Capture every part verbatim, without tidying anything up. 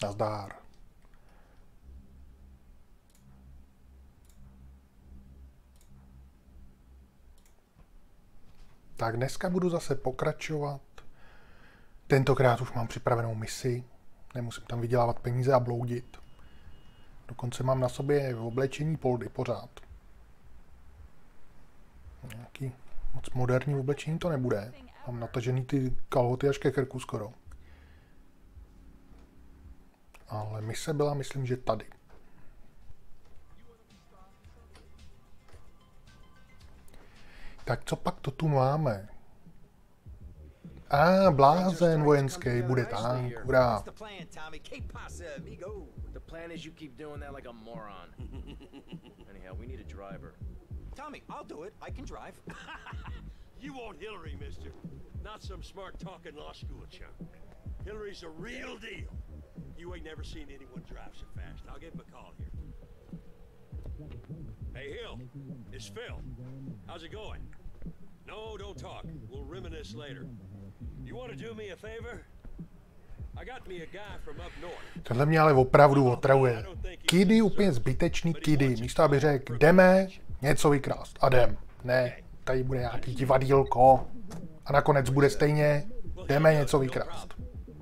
Nazdár. Tak dneska budu zase pokračovat. Tentokrát už mám připravenou misi. Nemusím tam vydělávat peníze a bloudit. Dokonce mám na sobě v oblečení poldy pořád. Nějaký moc moderní oblečení to nebude. Mám natažený ty kalhoty až ke krku skoro. Ale mise byla, myslím, že tady. Tak co pak to tu máme? A ah, blázen vojenský, bude tank, hurá. Tommy, I'll do it. I can drive. You want Hillary, mister. Not some smart talking law school chump. Hillary's a real deal. You ain't never seen anyone drive so fast. I'll give him a call here. Hey, Hill. It's Phil. How's it going? No, don't talk. We'll reminisce later. You want to do me a favor? I got me a guy from up north. Tohle mě ale opravdu otravuje. Kidy, úplně zbytečný kidy. Místo aby řekl, jdeme něco vykrást. A jdem. Ne, tady bude nějaký divadýlko. A nakonec bude stejně, jdeme něco vykrást.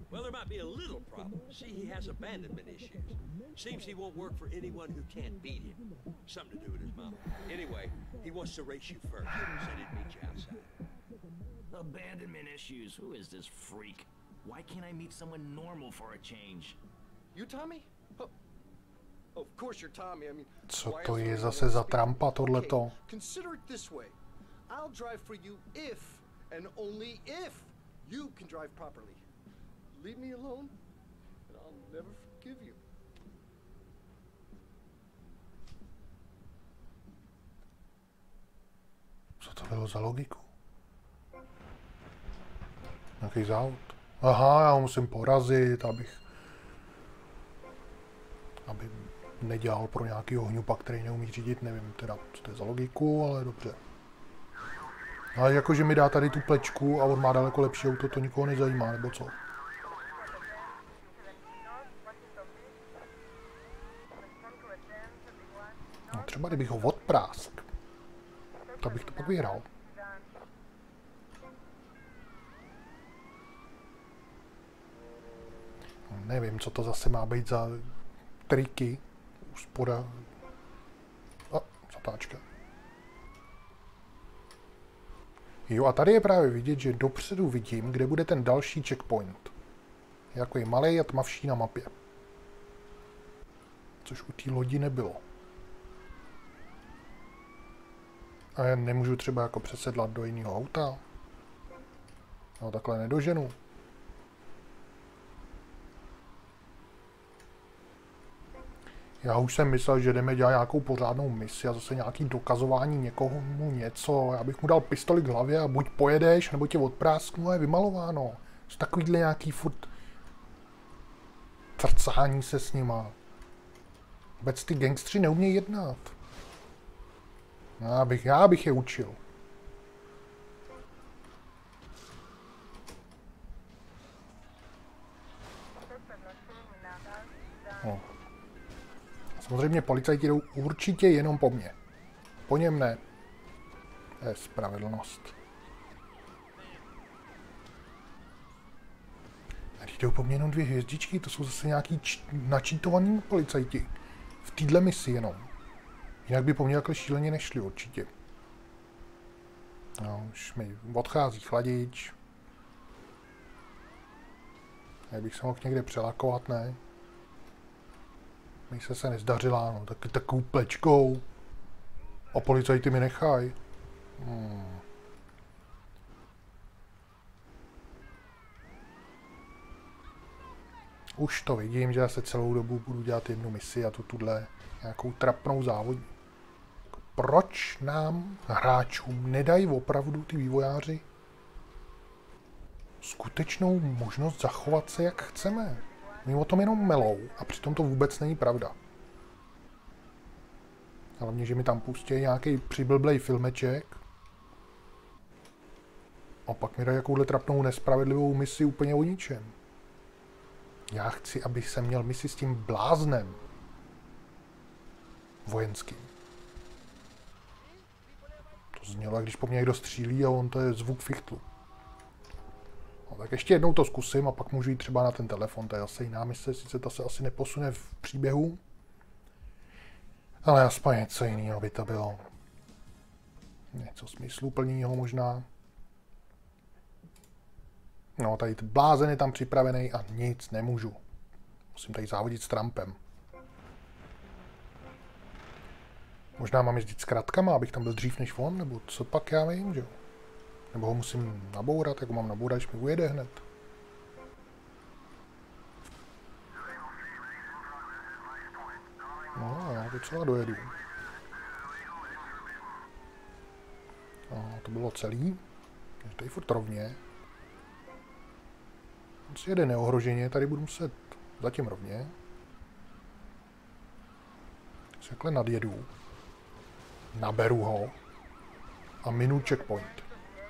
Seems he won't work for anyone who can't beat him. Something to do with his mama. Anyway, he wants to race you first. Said he'd meet you outside. Abandonment issues. Who is this freak? Why can't I meet someone normal for a change? You Tommy? Oh, of course you're Tommy. I mean, co to je zase za Trumpa tohleto? Consider it this way. I'll drive for you if and only if you can drive properly. Leave me alone and I'll never forgive you. Co to bylo za logiku? Nějaký závod. Aha, já ho musím porazit, abych... aby nedělal pro nějakýho hňupa, který neumí řídit, nevím teda, co to je za logiku, ale dobře. Ale jakože mi dá tady tu plečku a on má daleko lepší auto, to nikoho nezajímá, nebo co? No, třeba kdybych ho odprásk, tak bych to pak vyhrál. Nevím, co to zase má být za triky. Úspora. A, zatáčka. Jo, a tady je právě vidět, že dopředu vidím, kde bude ten další checkpoint. Jako je malej a tmavší na mapě. Což u té lodi nebylo. A já nemůžu třeba jako přesedlat do jiného auta. No takhle nedoženu. Já už jsem myslel, že jdeme dělat nějakou pořádnou misi a zase nějaký dokazování někoho mu něco. Já bych mu dal pistoli k hlavě a buď pojedeš, nebo tě odprásknu a je vymalováno. Jsou takovýhle nějaký furt trcání se s nima. Vůbec ty gangstři neumějí jednat. Já bych, já bych je učil. No. Samozřejmě policajti jdou určitě jenom po mně. Po něm ne. To je spravedlnost. Tady jdou po mně jenom dvě hvězdičky, to jsou zase nějaký načítovaný policajti. V téhle misi jenom. Jinak by po mně takhle šíleně nešli určitě. No, už mi odchází chladič. Já bych se mohl někde přelakovat, ne? Mise se nezdařila, no, taky takovou plečkou. A policajty mi nechají. Hmm. Už to vidím, že já se celou dobu budu dělat jednu misi a tu tuhle nějakou trapnou závodní. Proč nám hráčům nedají opravdu ty vývojáři skutečnou možnost zachovat se, jak chceme? Oni o tom jenom melou a přitom to vůbec není pravda. Hlavně, že mi tam pustí nějaký přiblblej filmeček a pak mi dají jakouhle trapnou nespravedlivou misi úplně o ničem. Já chci, aby jsem měl misi s tím bláznem. Vojenským. To znělo, jak když po mně někdo střílí a on to je zvuk fichtlu. No, tak ještě jednou to zkusím a pak můžu jít třeba na ten telefon. To je zase jiná mise, sice ta se asi neposune v příběhu. Ale aspoň něco jiného by to bylo. Něco smysluplného možná. No, tady ten blázen je tam připravený a nic nemůžu. Musím tady závodit s Trumpem. Možná mám jezdit s kratkama, abych tam byl dřív než on, nebo co pak já vím, že jo? Nebo ho musím nabourat, jako mám nabourat, když mi ujede hned. No, já docela dojedu. No, to bylo celý. Je tady furt rovně. On si jede neohroženě, tady budu muset zatím rovně. Si takhle nadjedu. Naberu ho. A minu checkpoint.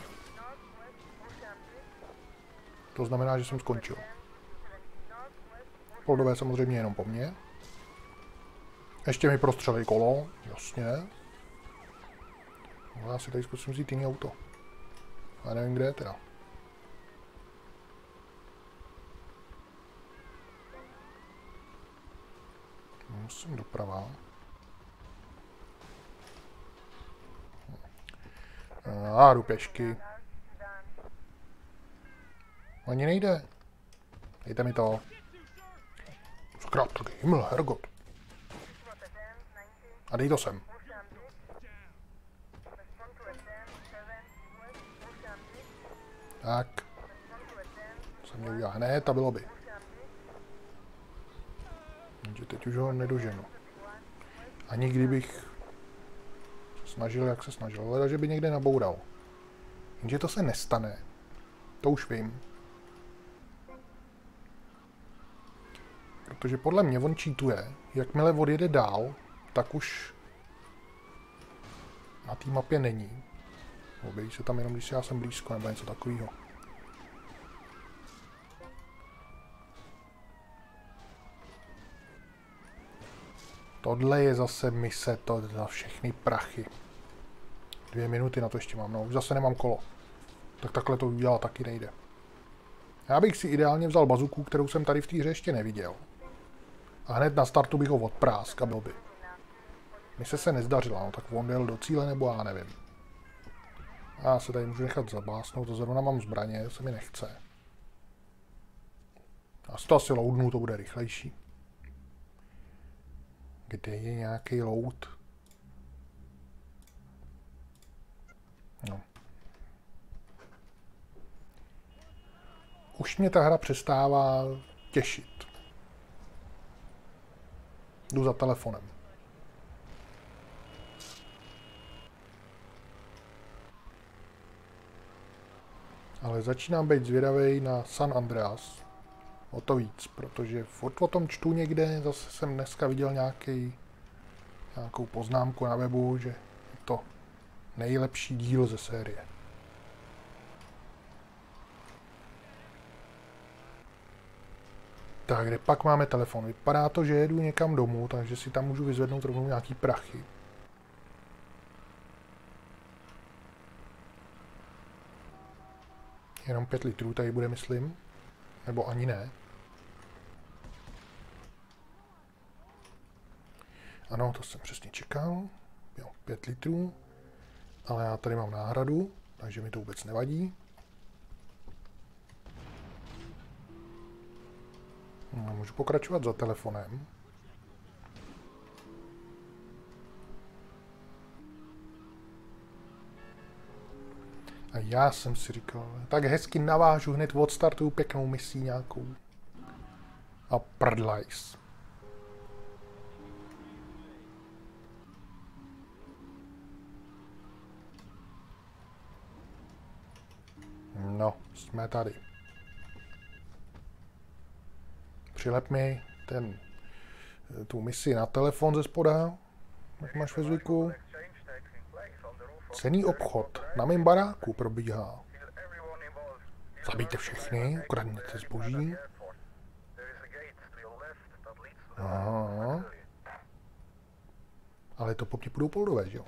To znamená, že jsem skončil. Poldové samozřejmě jenom po mně. Ještě mi prostřelí kolo, jasně. No, já si tady zkusím vzít jiný auto. Já nevím, kde je teda. Musím doprava. A jdu pěšky. Ani nejde. Dejte mi to. Zkrátka, himmel, hergot. A dej to sem. Tak. Jsem měl udělat hned a bylo by. Takže teď už ho nedoženu. Ani kdybych se snažil, jak se snažil, ale že by někde naboural. Jenže to se nestane. To už vím. Protože podle mě on cheatuje. Jakmile odjede dál, tak už na té mapě není. Objeví se tam jenom, když já jsem blízko, nebo něco takového. Tohle je zase mise, to za všechny prachy. Dvě minuty na to ještě mám, no už zase nemám kolo. Tak takhle to udělat taky nejde. Já bych si ideálně vzal bazuku, kterou jsem tady v té hře ještě neviděl. A hned na startu bych ho odprásk a byl by. Mise se nezdařila, no tak on jel do cíle, nebo já nevím. Já se tady můžu nechat zabásnout, to zrovna mám zbraně, to se mi nechce. Já si to asi loadnu, to bude rychlejší. Kde je nějaký load? No. Už mě ta hra přestává těšit. Jdu za telefonem. Ale začínám být zvědavej na San Andreas. O to víc, protože furt o tom čtu někde, zase jsem dneska viděl nějaký, nějakou poznámku na webu, že je to nejlepší díl ze série. Tak, kde pak máme telefon? Vypadá to, že jedu někam domů, takže si tam můžu vyzvednout rovnou nějaký prachy. Jenom pět litrů tady bude, myslím. Nebo ani ne. Ano, to jsem přesně čekal. Jo, pět litrů. Ale já tady mám náhradu, takže mi to vůbec nevadí. No, můžu pokračovat za telefonem. A já jsem si říkal, tak hezky navážu hned od startu pěknou misí nějakou. A prdlajs. No, jsme tady. Přilep mi ten, tu misi na telefon ze spoda, jak máš ve zvyku. Cenný obchod na mém baráku probíhá. Zabijte všechny, ukradněte zboží. ale to po mně půjdou poldové, že jo?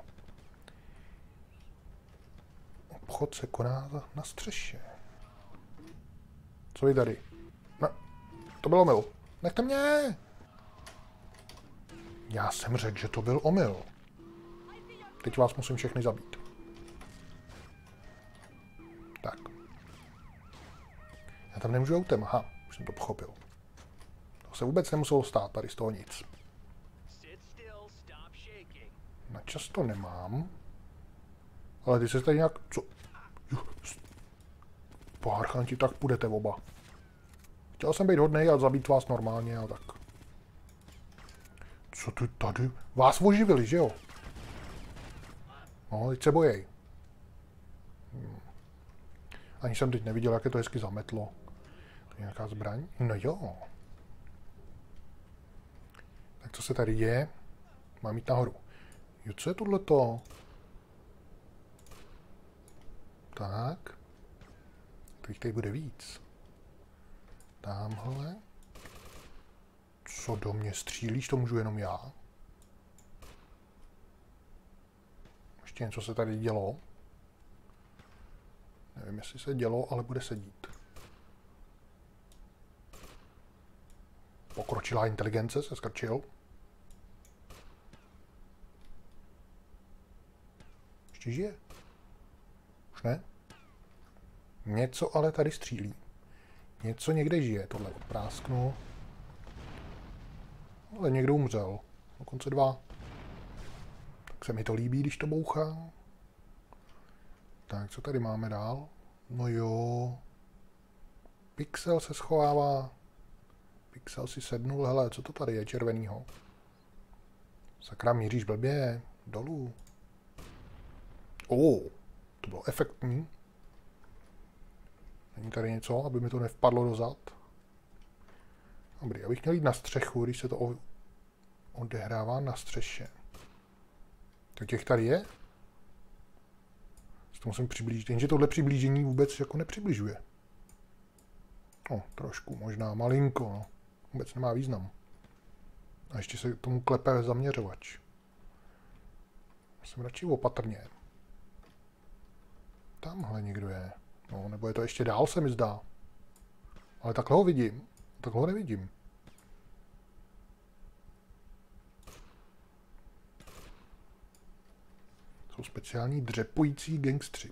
Obchod se koná na střeše. Co je tady? No, to byl omyl. Nechte mě! Já jsem řekl, že to byl omyl. Teď vás musím všechny zabít. Tak. Já tam nemůžu autem, aha, už jsem to pochopil. To se vůbec nemuselo stát, tady z toho nic. Na čas to nemám. Ale ty se tady nějak... Co? Pohárchanti, tak půjdete oba. Chtěl jsem být hodnej a zabít vás normálně a tak. Co tu tady? Vás oživili, že jo? No, teď se bojej. Hmm. Ani jsem teď neviděl, jak je to hezky zametlo. To je nějaká zbraň? No jo. Tak co se tady děje? Mám jít nahoru. Jo, co je tohleto? Tak. Teď tady bude víc. Támhle. Co do mě střílíš, to můžu jenom já. Ještě něco se tady dělo. Nevím, jestli se dělo, ale bude se dít. Pokročilá inteligence se skrčil. Ještě žije. Už ne? Něco ale tady střílí. Něco někde žije, tohle odprásknu. Ale někdo umřel. Dokonce dva. Tak se mi to líbí, když to bouchá. Tak, co tady máme dál? No jo. Pixel se schovává. Pixel si sednul. Hele, co to tady je červenýho? Sakra, míříš blbě. Dolů. O, to bylo efektní. Není tady něco, aby mi to nevpadlo dozad? Dobrý, já bych měl jít na střechu, když se to odehrává na střeše. Tak těch tady je? To musím přiblížit, jenže tohle přiblížení vůbec jako nepřibližuje. No, trošku, možná malinko, no. Vůbec nemá význam. A ještě se tomu klepe zaměřovač. Jsem radši opatrně. Tamhle někdo je. No, nebo je to ještě dál, se mi zdá. Ale takhle ho vidím. Takhle ho nevidím. Jsou speciální dřepující gangstři.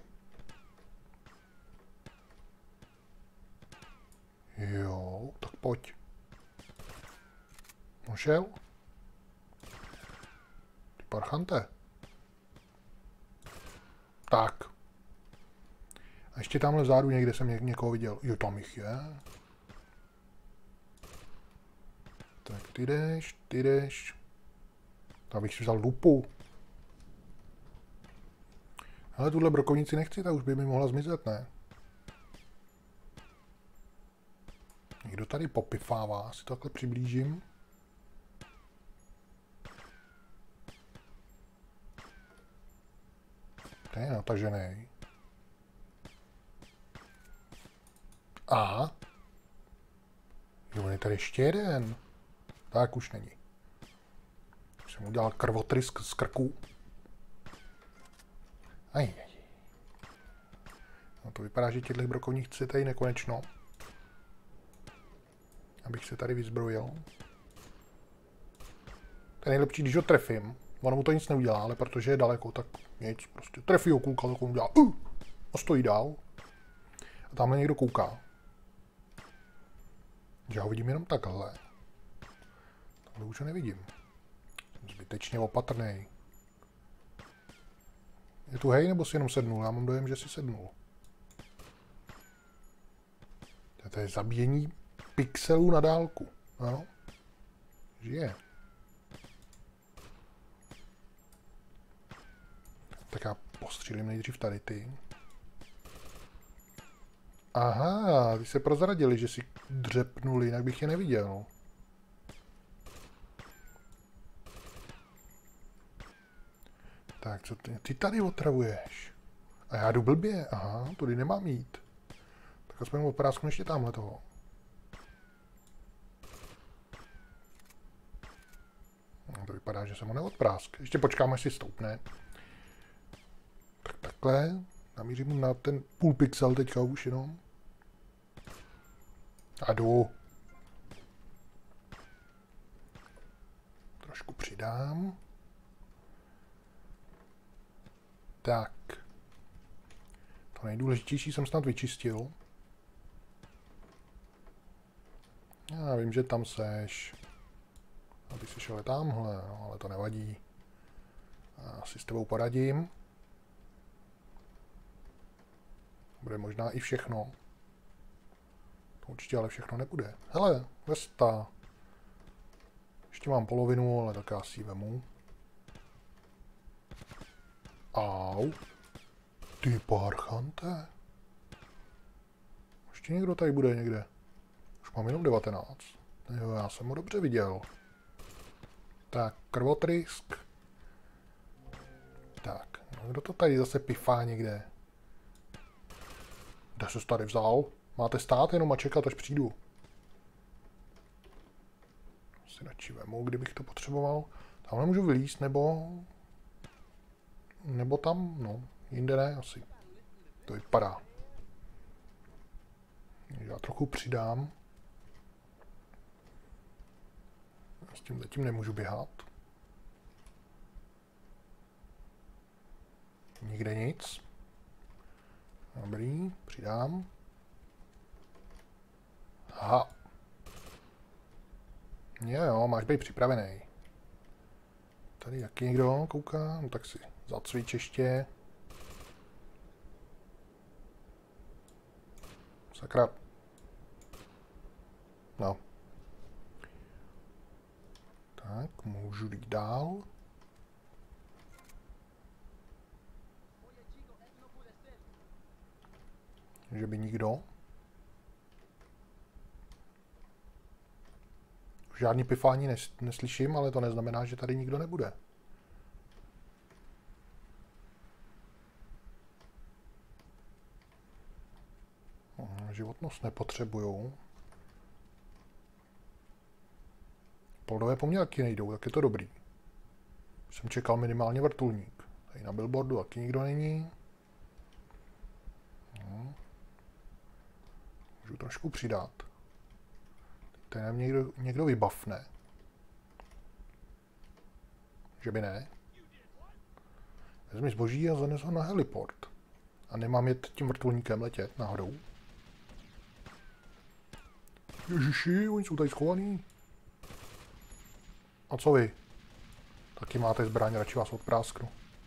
Jo, tak pojď. On šel? Ty parchante. Tak. A ještě tamhle vzadu někde jsem ně, někoho viděl. Jo, tam jich je. Tak ty jdeš, ty jdeš. Tam bych si vzal lupu. Ale tuhle brokovnici nechci, ta už by mi mohla zmizet, ne? Někdo tady popifává, si to takhle přiblížím. To je natažený. A? Jo, je tady ještě jeden. Tak už není. Už jsem udělal krvotrysk z krku. Aj, aj. No to vypadá, že těchto brokovních chci tady nekonečno. Abych se tady vyzbrojil. To je nejlepší, když ho trefím. Ono mu to nic neudělá, ale protože je daleko, tak nic. Prostě trefí ho kulka, tak on udělá uh, a stojí dál. A tamhle někdo kouká. Já ho vidím jenom takhle. Takhle už ho nevidím. Jsem zbytečně opatrný. Je tu hej, nebo si jenom sednul? Já mám dojem, že si sednul. To je zabíjení pixelů na dálku. Ano. Žije. Tak já postřílím nejdřív tady ty. Aha, ty se prozradili, že si dřepnuli, jinak bych je neviděl. Tak, co ty, ty tady otravuješ? A já jdu blbě, aha, tudy nemám jít. Tak aspoň oprásknu ještě tamhle toho. To vypadá, že jsem ho neodprásk. Ještě počkám, až si stoupne. Tak takhle. Namířím mu na ten půl pixel teďka už jenom. A jdu. Trošku přidám. Tak. To nejdůležitější jsem snad vyčistil. Já vím, že tam seš. Aby si šel tamhle, no, ale to nevadí. Já si s tebou poradím. Bude možná i všechno. To určitě ale všechno nebude. Hele, Vesta. Ještě mám polovinu, ale tak já si ji vemu. Au. Ty parchante. Ještě někdo tady bude někde. Už mám jenom devatenáct. Jo, já jsem ho dobře viděl. Tak, krvotrysk. Tak, no, kdo to tady zase pifá někde? Kde se tady vzal? Máte stát jenom a čekat, až přijdu. Si radši vemu, kdybych to potřeboval. Tamhle můžu vylízt, nebo... Nebo tam, no, jinde ne, asi. To vypadá. Já trochu přidám. S tím zatím nemůžu běhat. Nikde nic. Dobrý, přidám. Aha. Jo, jo, máš být připravený. Tady jaký někdo kouká? No tak si zacvič ještě. Sakra. No. Tak, můžu jít dál. Že by nikdo. Žádný pifání nes neslyším, ale to neznamená, že tady nikdo nebude. Životnost nepotřebuju. Poldové po mně taky nejdou, tak je to dobrý. Jsem čekal minimálně vrtulník. Tady na billboardu taky nikdo není. No. Můžu trošku přidat. Teď nám někdo, někdo vybafne. Že by ne. Vezmi zboží a zanes ho na heliport. A nemám jet tím vrtulníkem letět nahoru. Ježiši, oni jsou tady schovaný. A co vy? Taky máte zbraň, radši vás odprásknu.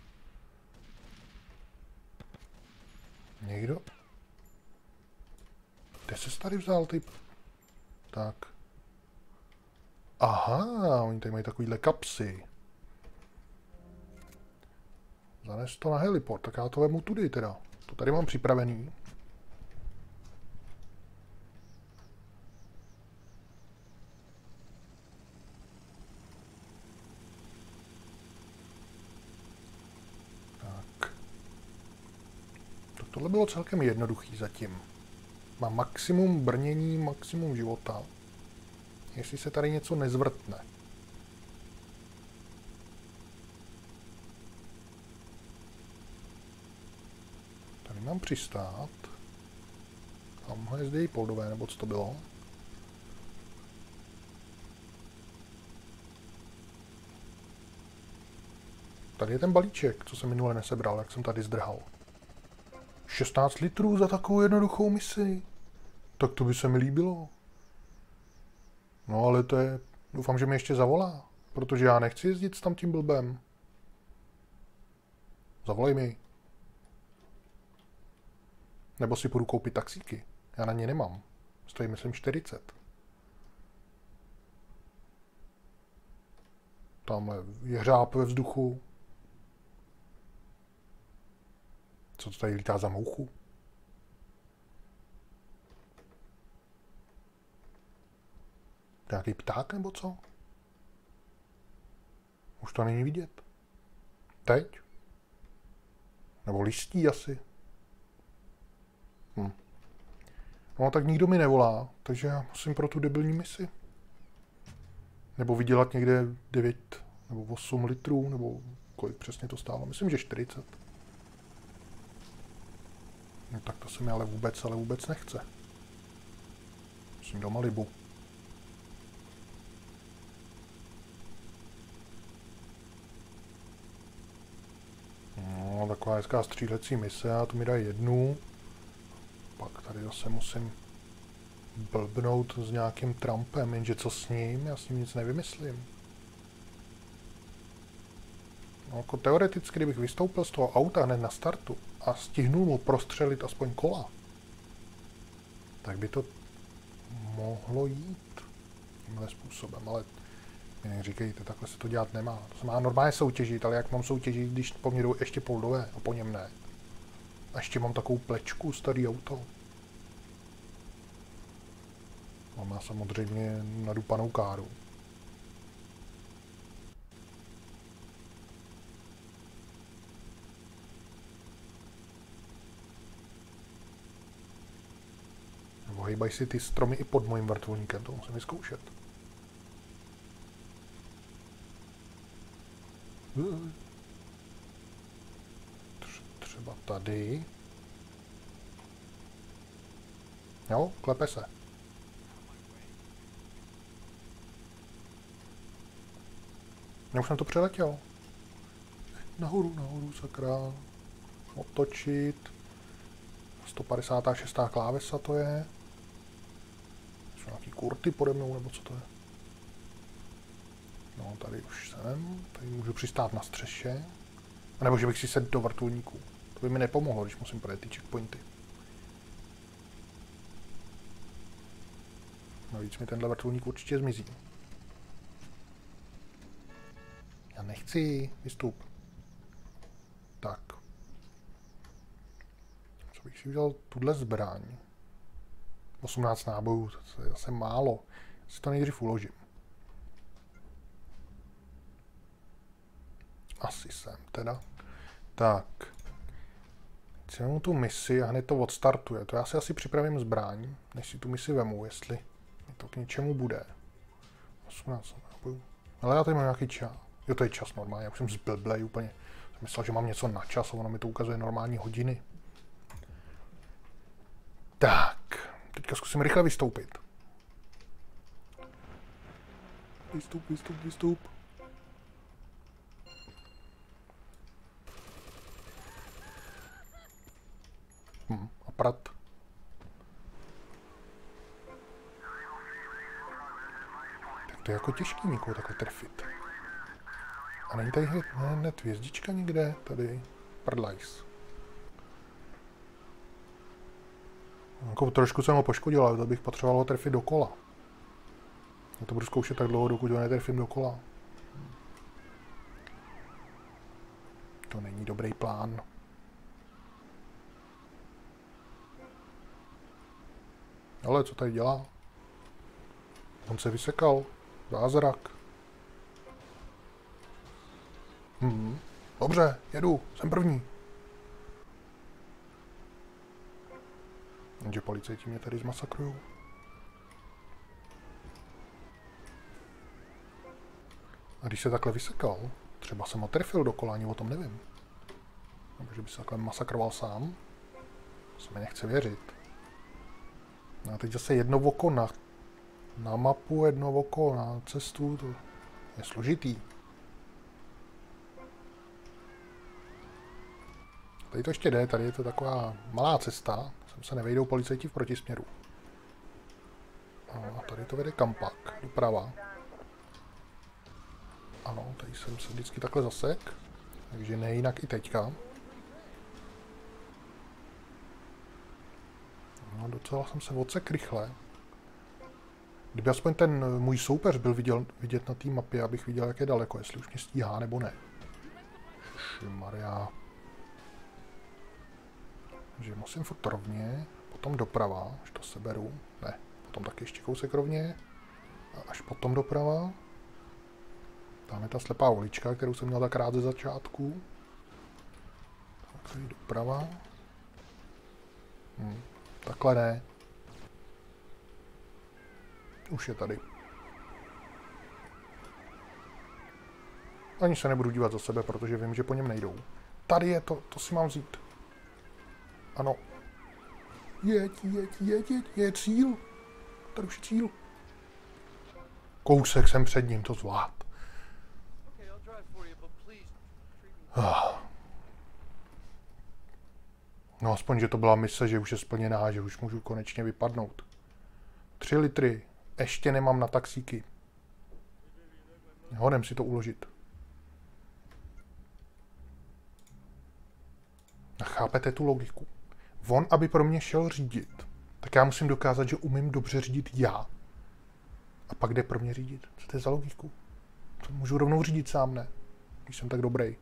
Někdo? Kde se tady vzal ty... Tak. Aha, oni tady mají takovýhle kapsy. Zanes to na heliport, tak já to vemu tudy teda. To tady mám připravený. Tak. Tak tohle bylo celkem jednoduchý zatím. Mám maximum brnění, maximum života. Jestli se tady něco nezvrtne. Tady mám přistát. Tamhle je zde i poldové, nebo co to bylo. Tady je ten balíček, co jsem minule nesebral, jak jsem tady zdrhal. šestnáct litrů za takovou jednoduchou misi. Tak to by se mi líbilo. No ale to je... Doufám, že mi ještě zavolá. Protože já nechci jezdit s tam tím blbem. Zavolej mi. Nebo si půjdu koupit taxíky. Já na ně nemám. Stojí, myslím, čtyřicet. Tamhle je hřáb ve vzduchu. Co to tady lítá za mouchu? Nějaký pták nebo co? Už to není vidět. Teď? Nebo listí asi. Hm. No tak nikdo mi nevolá, takže já musím pro tu debilní misi. Nebo vydělat někde devět Nebo osm litrů, nebo kolik přesně to stálo. Myslím, že čtyřicet. No tak to se mi ale vůbec, ale vůbec nechce. Musím do Malibu. No, taková hezká střílecí mise, a to mi dají jednu. Pak tady zase musím blbnout s nějakým Trumpem, jenže co s ním? Já s ním nic nevymyslím. No, jako teoreticky, kdybych vystoupil z toho auta hned na startu a stihnul mu prostřelit aspoň kola, tak by to mohlo jít tímhle způsobem, ale mi neříkejte, takhle se to dělat nemá. To se má normálně soutěžit, ale jak mám soutěžit, když po mně jdou ještě poldové a po něm ne. A ještě mám takovou plečku, starý auto. A má samozřejmě nadupanou káru. Hejbají si ty stromy i pod mojím vrtulníkem, to musím vyzkoušet. Třeba tady. Jo, klepe se. Já už jsem to přeletěl. Nahoru, nahoru, sakra. Otočit. sto padesát šest klávesa to je. Jsou nějaký kurty pode mnou, nebo co to je? No, tady už jsem. Tady můžu přistát na střeše. A nebo že bych si sedl do vrtulníku. To by mi nepomohlo, když musím projet ty checkpointy. Navíc mi tenhle vrtulník určitě zmizí. Já nechci vystup. Tak. Co bych si vzal tuhle zbraň? osmnáct nábojů, to je zase málo. Si to nejdřív uložím. Asi jsem teda. Tak. Chci mu tu misi a hned to odstartuje. To já si asi připravím zbraň, než si tu misi vemu, jestli mi to k něčemu bude. osmnáct nábojů. Ale já tady mám nějaký čas. Jo, to je čas normálně, já už jsem zblblej úplně. Jsem myslel, že mám něco na čas a ono mi to ukazuje normální hodiny. Tak. Teďka zkusím rychle vystoupit. Vystup, vystup, vystup. Hm, a prat. Tak to je jako těžký někoho takhle trefit. A není tady hned, hned hvězdička někde? Tady. Prdlajs. Jako trošku jsem ho poškodil, ale to bych potřeboval ho trefit dokola. Já to budu zkoušet tak dlouho, dokud ho netrefím dokola. To není dobrý plán. Ale co tady dělá? On se vysekal. Zázrak. Hmm. Dobře, jedu, jsem první. Jenže policajti mě tady zmasakrujou. A když se takhle vysekal, třeba jsem ho trefil dokola, ani o tom nevím. Nebo že by se takhle masakroval sám. Se mi nechce věřit. No a teď zase jedno oko na, na mapu, jedno oko na cestu, to je složitý. Tady to ještě jde, tady je to taková malá cesta, sem se nevejdou policajti v protisměru. A tady to vede kampak, doprava. Ano, tady jsem se vždycky takhle zasek, takže nejinak i teďka. No, docela jsem se odsek rychle. Kdyby aspoň ten můj soupeř byl viděl, vidět na té mapě, abych viděl, jak je daleko, jestli už mě stíhá nebo ne. Maria. Takže musím furt rovně, potom doprava, až to seberu. Ne, potom taky ještě kousek rovně. A až potom doprava. Tam je ta slepá ulička, kterou jsem měl tak rád ze začátku. Tak tady doprava. Hm, takhle ne. Už je tady. Ani se nebudu dívat za sebe, protože vím, že po něm nejdou. Tady je to, to si mám vzít. Ano. Jeď, jeď, jeď, jeď, je cíl. Tady už je cíl. Kousek jsem před ním, to zvlád. Ah. No aspoň, že to byla mise, že už je splněná, že už můžu konečně vypadnout. Tři litry. Ještě nemám na taxíky. Hodem si to uložit. A chápete tu logiku? On, aby pro mě šel řídit, tak já musím dokázat, že umím dobře řídit já. A pak jde pro mě řídit. Co to je za logiku? To můžu rovnou řídit sám, ne? Když jsem tak dobrý.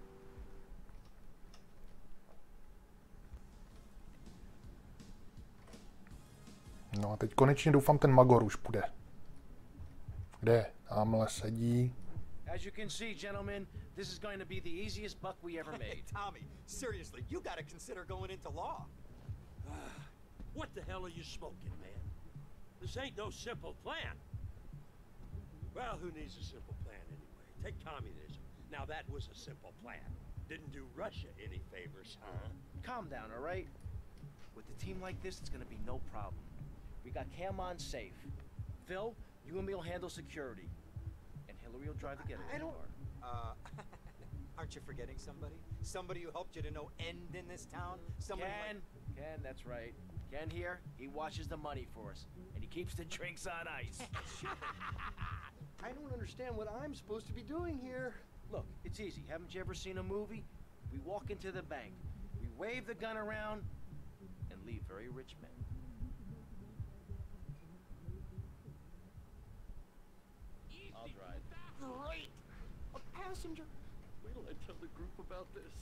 No a teď konečně doufám, ten Magor už půjde. Kde? Tamhle sedí. As you can see, gentlemen, this is going to be the easiest buck we ever made. Hey, Tommy, seriously, you gotta consider going into law. What the hell are you smoking, man? This ain't no simple plan. Well, who needs a simple plan anyway? Take communism. Now that was a simple plan. Didn't do Russia any favors, huh? Calm down, all right? With a team like this, it's going to be no problem. We got Cam on safe. Phil, you and me will handle security. And Hillary will drive the getaway I don't... car. Uh, aren't you forgetting somebody? Somebody who helped you to no end in this town? Someone Ken, like... Ken, that's right. Ken here, he washes the money for us. And he keeps the drinks on ice. I don't understand what I'm supposed to be doing here. Look, it's easy. Haven't you ever seen a movie? We walk into the bank, we wave the gun around, and leave very rich men. I'll drive. Great! A passenger! Wait till I tell the group about this.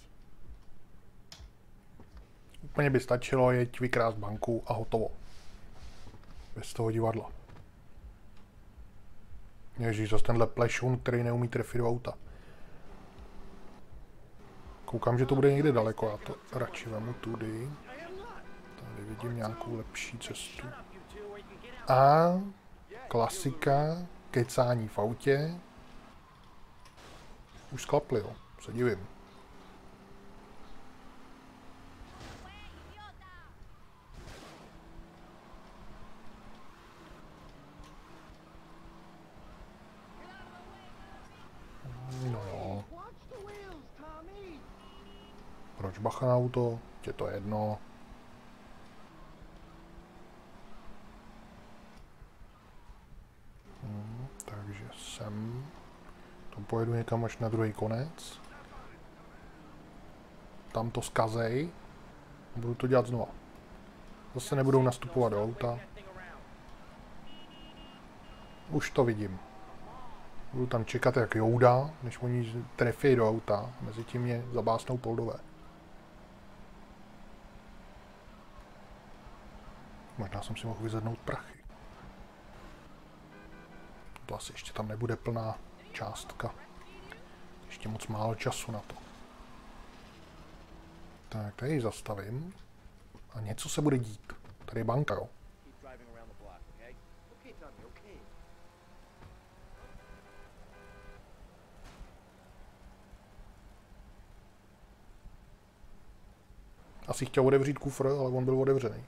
Úplně by stačilo jeď vykrást banku a hotovo. Bez toho divadla. Ježíš, zase tenhle plešun, který neumí trefit do auta. Koukám, že to bude někde daleko, já to radši vemu tudy. Tady vidím nějakou lepší cestu. A klasika, kecání v autě. Už sklapli, jo, se divím. No. Proč bacha na auto? Je to jedno. Hmm, takže sem. To pojedu někam až na druhý konec. Tam to zkazej. Budu to dělat znova. Zase nebudou nastupovat do auta. Už to vidím. Budu tam čekat jak Jouda, než oni trefí do auta. Mezitím mě zabásnou poldové. Možná jsem si mohl vyzvednout prachy. To asi ještě tam nebude plná částka. Ještě moc málo času na to. Tak, tady ji zastavím. A něco se bude dít. Tady je banka, jo. Asi chtěl otevřít kufr, ale on byl otevřený.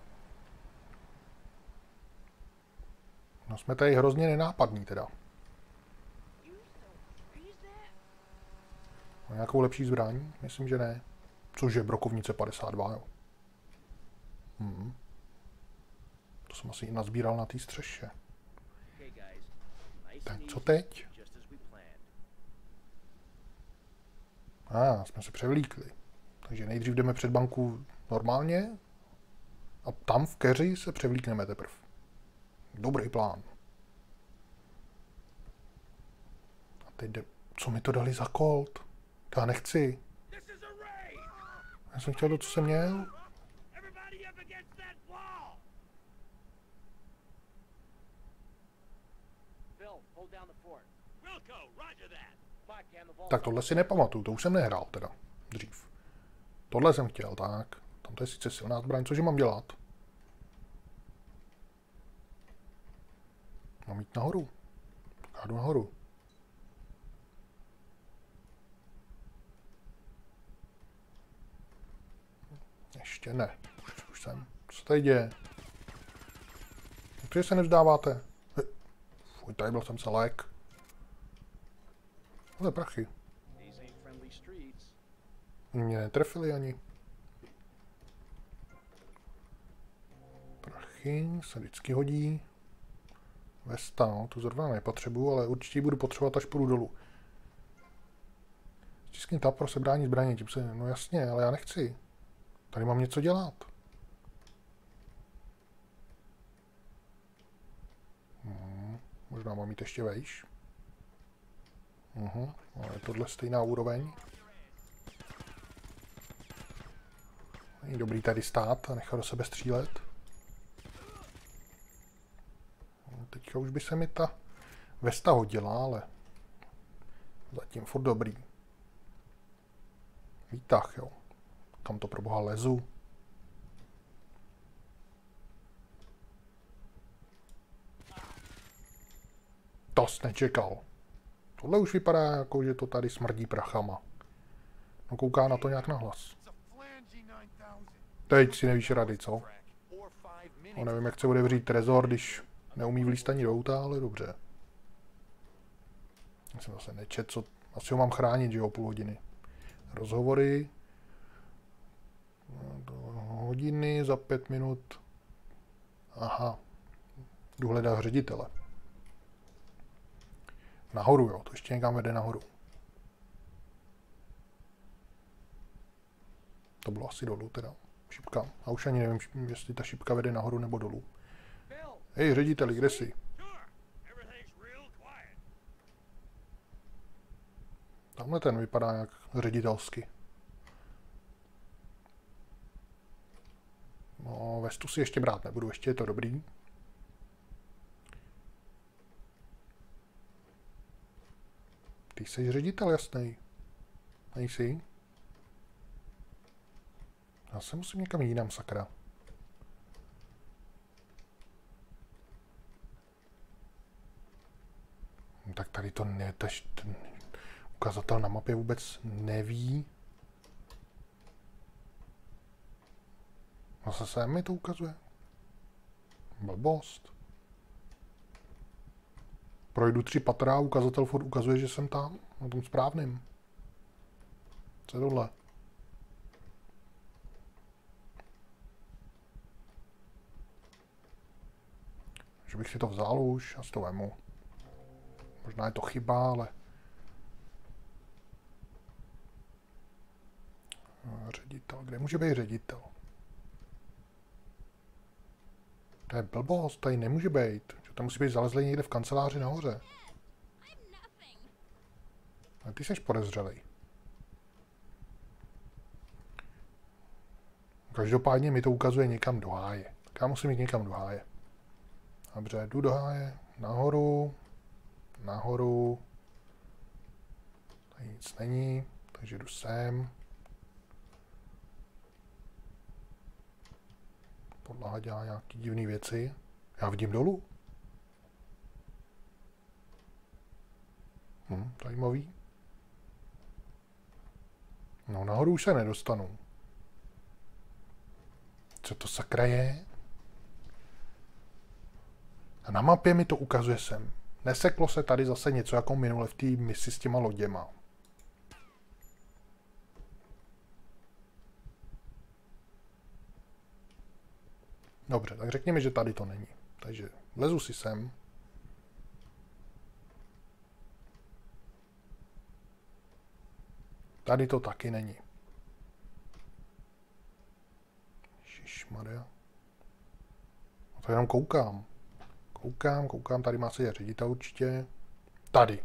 No jsme tady hrozně nenápadní teda. Má nějakou lepší zbraň? Myslím, že ne. Což je brokovnice padesát dva, jo. Hmm. To jsem asi i nazbíral na té střeše. Tak co teď? A, ah, jsme se převlíkli. Takže nejdřív jdeme před banku normálně a tam v keři se převlíkneme teprve. Dobrý plán. A teď jde... Co mi to dali za Colt? To já nechci. Já jsem chtěl to, co jsem měl. Tak tohle si nepamatuju, to už jsem nehrál teda dřív. Tohle jsem chtěl, tak. Tam to je sice silná zbraň, cože mám dělat? Mám jít nahoru. Já jdu nahoru. Ještě ne. Už, už jsem. Co se tady děje? Protože se nevzdáváte? Fuj, tady byl jsem se lék. Ale prachy. Mě netrefili ani. Prachy se vždycky hodí. Vesta, no, tu zrovna nepotřebuju, ale určitě budu potřebovat, až půjdu dolů. Stiskni tab pro sebrání zbraně, tím se, no jasně, ale já nechci. Tady mám něco dělat. Hmm, možná mám jít ještě vejš. Uh-huh, ale je tohle stejná úroveň. Není dobrý tady stát a nechat do sebe střílet. No, teďka už by se mi ta vesta hodila, ale zatím furt dobrý. Výtah, jo. Kam to pro boha lezu? To jsi nečekal. Tohle už vypadá jako, že to tady smrdí prachama. No kouká na to nějak nahlas. Teď si nevíš rady, co? No nevím, jak se bude vřít trezor, když neumí vlízt ani do auta, ale dobře. Já jsem zase nečet, co... Asi ho mám chránit, že jo, půl hodiny. Rozhovory. Do hodiny za pět minut. Aha. Jdu hledat ředitele. Nahoru, jo, to ještě někam vede nahoru. To bylo asi dolů teda. Šipka. A už ani nevím, jestli ta šipka vede nahoru nebo dolů. Hej, řediteli, kde jsi? Tamhle ten vypadá jak ředitelsky. No, vestu si ještě brát nebudu, ještě je to dobrý. Ty jsi ředitel, jasnej. Nejsi? Já se musím někam jinam, sakra. No, tak tady to ne, tež, ten ukazatel na mapě vůbec neví. Zase sem mi to ukazuje. Blbost. Projdu tři patra a ukazatel furt ukazuje, že jsem tam, na tom správným. Co je tohle? Že bych si to vzal už, já si to vemu. Možná je to chyba, ale... Ředitel, kde může být ředitel? To je blbost, tady nemůže být. Že tam musí být zalezlý někde v kanceláři nahoře. A ty jsi podezřelej. Každopádně mi to ukazuje někam do háje. Tak já musím jít někam do háje. Dobře, jdu do háje. Nahoru. Nahoru. Tady nic není, takže jdu sem. Podlaha dělá nějaký divný věci. Já vidím dolů. Hm, zajímavý. No, nahoru už se nedostanu. Co to sakra je? A na mapě mi to ukazuje sem. Neseklo se tady zase něco jako minule v té misi s těma loděma. Dobře, tak řekněme, že tady to není. Takže lezu si sem. Tady to taky není. Ježišmarja. A to jenom koukám. Koukám, koukám, tady má se ředitel určitě. Tady.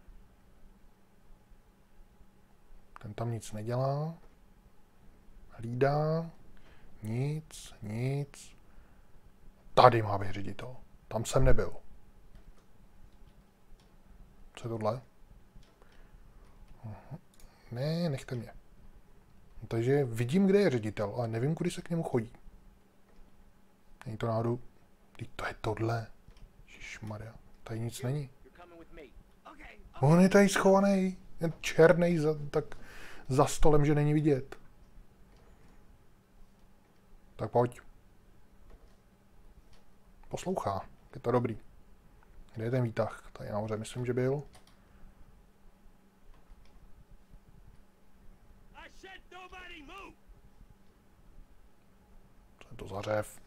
Ten tam nic nedělá. Hlídá. Nic, nic. Tady má být ředitel. Tam jsem nebyl. Co je tohle? Uhum. Ne, nechte mě. Takže vidím, kde je ředitel, ale nevím, kudy se k němu chodí. Není to náhodou... Teď to je tohle. Ježišmarja, tady nic není. On je tady schovaný. Jen černej za, tak za stolem, že není vidět. Tak pojď. Poslouchá. Je to dobrý. Kde je ten výtah? Tady nahoře myslím, že byl. Co je to za řev?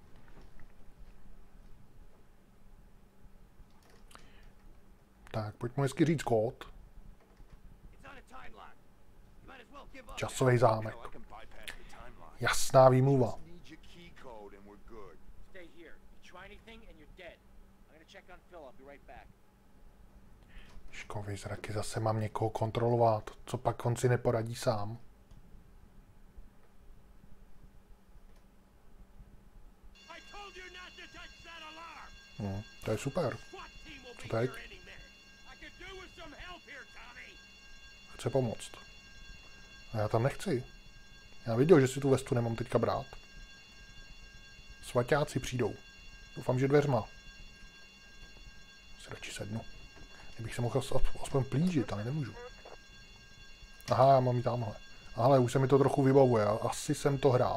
Tak, pojď mu hezky říct kód. Časový zámek. Jasná výmluva. Škový zraky, zase mám někoho kontrolovat. Co pak on si neporadí sám? No, to je super. Co teď? Chce pomoct. A já tam nechci. Já viděl, že si tu vestu nemám teďka brát. Svaťáci přijdou. Doufám, že dveřma. Si radši sednu. Kdybych se mohl aspoň plížit, ale nemůžu. Aha, já mám ji tamhle. Ale už se mi to trochu vybavuje. Asi jsem to hrál.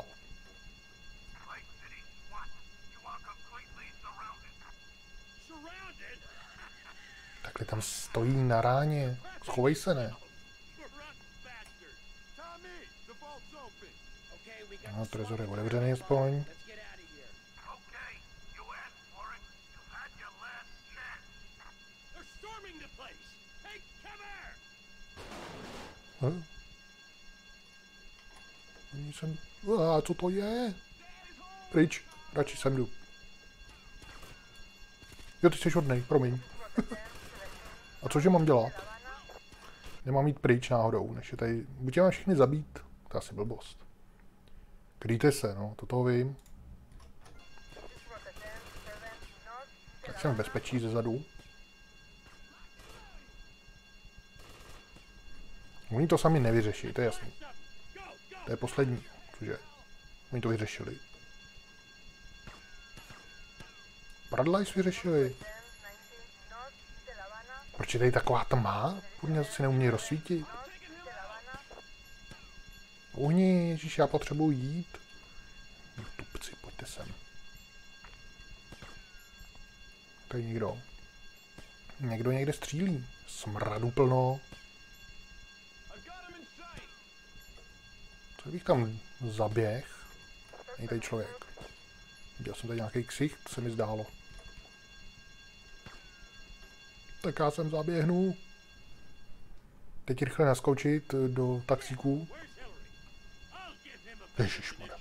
Takhle tam stojí na ráně. Schovej se, ne? No, trezor je otevřený aspoň. Hm? Jsem... A co to je? Pryč, radši sem jdu. Jo, ty jsi hodnej, promiň. A cože mám dělat? Nemám jít pryč náhodou, než je tady... Buď je mám všechny zabít, to je asi blbost. Kryjte se, no, to toho vím. Tak jsem v bezpečí ze zadu. Oni to sami nevyřeší, to je jasný. To je poslední, cože? Oni to vyřešili. Pradla jsi vyřešili. Proč je tady taková tma? Původně si neumějí rozsvítit. Uhni, ježiš, já potřebuji jít. Tupci, pojďte sem. Tady někdo. Někdo někde střílí. Smradu plno. Co bych tam zaběh? Není tady člověk. Viděl jsem tady nějaký ksicht, se mi zdálo. Tak já sem zaběhnu. Teď rychle naskočit do taxíku. Ježišmarja.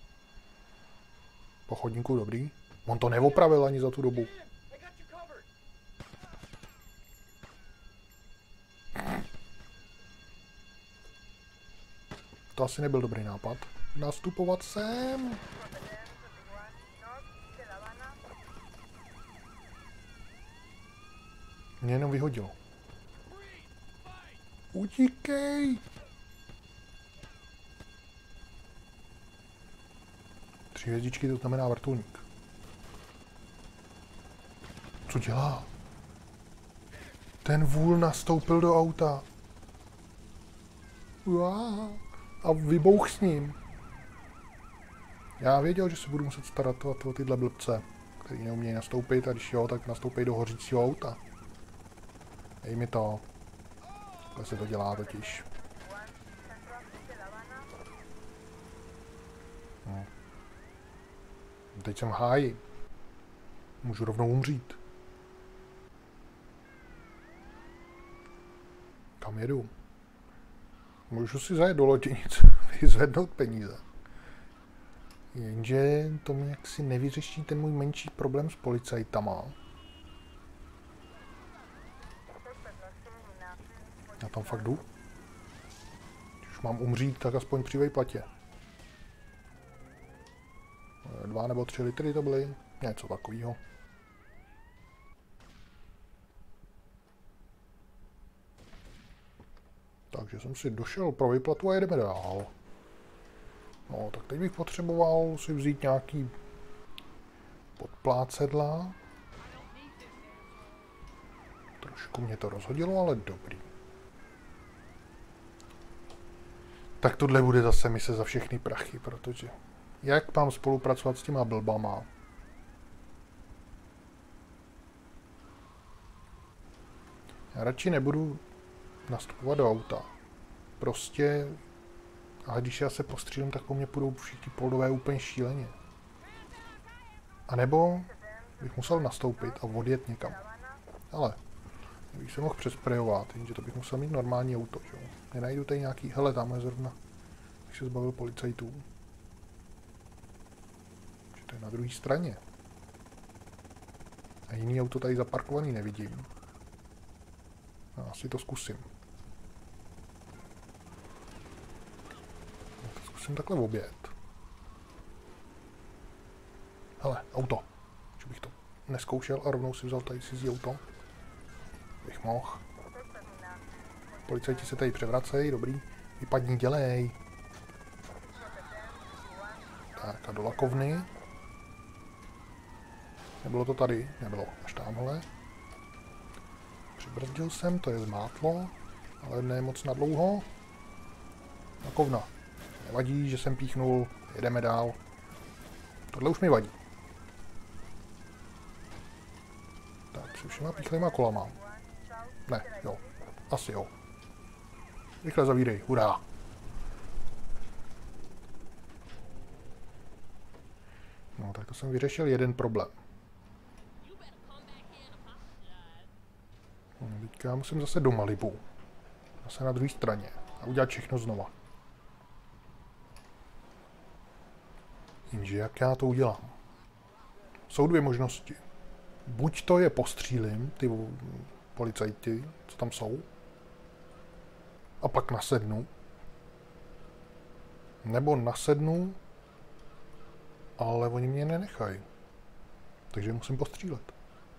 Po chodníku dobrý. On to neopravil ani za tu dobu. To asi nebyl dobrý nápad. Nastupovat sem. Mě jenom vyhodilo. Utíkej! Tři hvězdičky, to znamená vrtulník. Co dělá? Ten vůl nastoupil do auta. Uá, a vybouch s ním. Já věděl, že se budu muset starat o, o tyhle blbce, který neumějí nastoupit, a když jo, tak nastoupí do hořícího auta. Dej mi to. Takhle se to dělá totiž. Hm. Teď jsem v háji. Můžu rovnou umřít. Kam jedu? Můžu si zajet do loděnice, vyzvednout peníze. Jenže to mi jaksi nevyřeší ten můj menší problém s policajtama. Já tam fakt jdu. Když už mám umřít, tak aspoň při vejplatě. Dva nebo tři litry to byly. Něco takového. Takže jsem si došel pro výplatu a jedeme dál. No, tak teď bych potřeboval si vzít nějaký podplácedla. Trošku mě to rozhodilo, ale dobrý. Tak tohle bude zase mise za všechny prachy, protože Jak mám spolupracovat s těma blbama? Já radši nebudu nastupovat do auta. Prostě, ale když já se postřílím, tak po mně půjdou všichni poldové úplně šíleně. A nebo bych musel nastoupit a odjet někam. Ale bych se mohl přesprejovat, jenže to bych musel mít normální auto, že jo. Nenajdu tady nějaký, hele, tamhle zrovna, tak se zbavil policajtů. Že to je na druhé straně. A jiný auto tady zaparkovaný nevidím. No, asi to zkusím. No, to zkusím takhle objet. Hele, auto. Že bych to neskoušel a rovnou si vzal tady cizí auto. Bych mohl. Policajti se tady převracejí, dobrý. Vypadni, dělej. Tak a do lakovny. Nebylo to tady, nebylo, až tamhle. Přibrzdil jsem, to je zmátlo, ale ne moc nadlouho. Lakovna. Nevadí, že jsem píchnul, jedeme dál. Tohle už mi vadí. Tak, se všema píchlýma kolama. Ne, jo. Asi jo. Rychle zavírej, hurá. No, tak to jsem vyřešil jeden problém. No, teďka musím zase do Malibu. Zase na druhé straně. A udělat všechno znova. Jenže jak já to udělám? Jsou dvě možnosti. Buď to je postřílím, ty policajti, co tam jsou, a pak nasednu. Nebo nasednu, ale oni mě nenechají. Takže musím postřílet.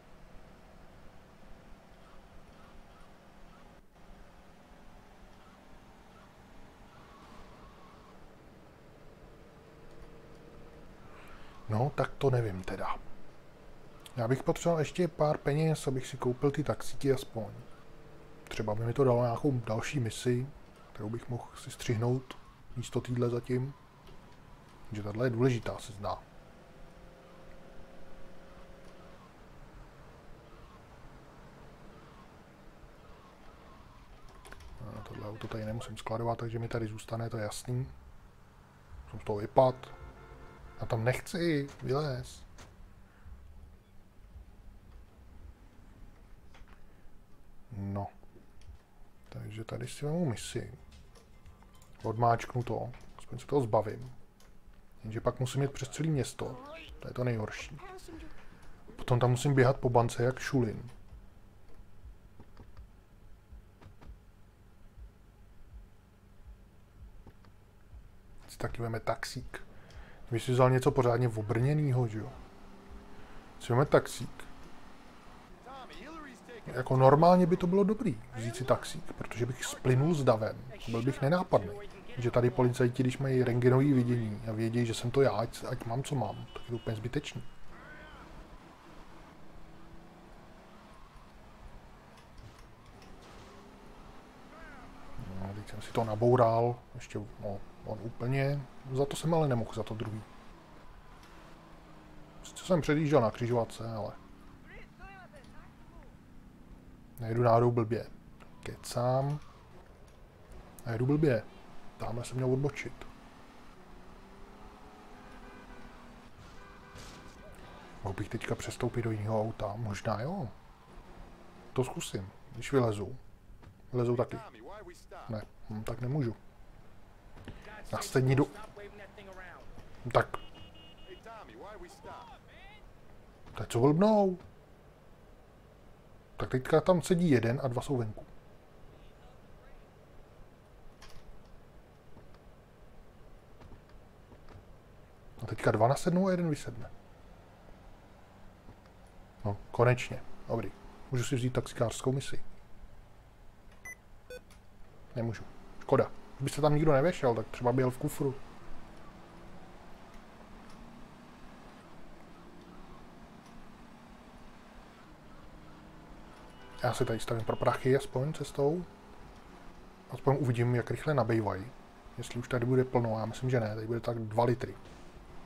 No, tak to nevím teda. Já bych potřeboval ještě pár peněz, abych si koupil ty taxíky aspoň. Třeba by mi to dalo nějakou další misi, kterou bych mohl si střihnout místo týdle zatím. Takže tahle je důležitá, se zdá. A tohle auto tady nemusím skladovat, takže mi tady zůstane, to je jasný. Musím z toho vypad. Já tam nechci, vylez. No. Takže tady si vemu misi. Odmáčknu to, aspoň se toho zbavím. Jenže pak musím jít přes celé město. To je to nejhorší. Potom tam musím běhat po bance jak šulin. Si taky veme taxík. Když si vzal něco pořádně obrněnýho, že jo? Si veme taxík. Jako normálně by to bylo dobrý vzít si taxík, protože bych splynul s davem. Byl bych nenápadný. Že tady policajti, když mají rentgenový vidění a vědí, že jsem to já, ať, ať mám, co mám, tak je to úplně zbytečný. No, teď jsem si to naboural, ještě no, on úplně, za to jsem ale nemohl, za to druhý. Sice jsem předjížděl na křižovatce, ale nejedu náhodou blbě. Kecám. A jedu blbě. Tamhle jsem měl odbočit. Mohl bych teďka přestoupit do jiného auta? Možná jo. To zkusím, když vylezu. Vylezu taky. Ne, hm, tak nemůžu. Nastedni do... Tak. Tak co blbnou? Tak teďka tam sedí jeden a dva jsou venku. A teďka dva nasednou a jeden vysedne. No, konečně. Dobrý. Můžu si vzít taxikářskou misi. Nemůžu. Škoda. Kdyby se tam nikdo nevešel, tak třeba byl v kufru. Já si tady stavím pro prachy aspoň cestou. Aspoň uvidím, jak rychle nabejvají. Jestli už tady bude plno, já myslím, že ne. Tady bude tak dva litry.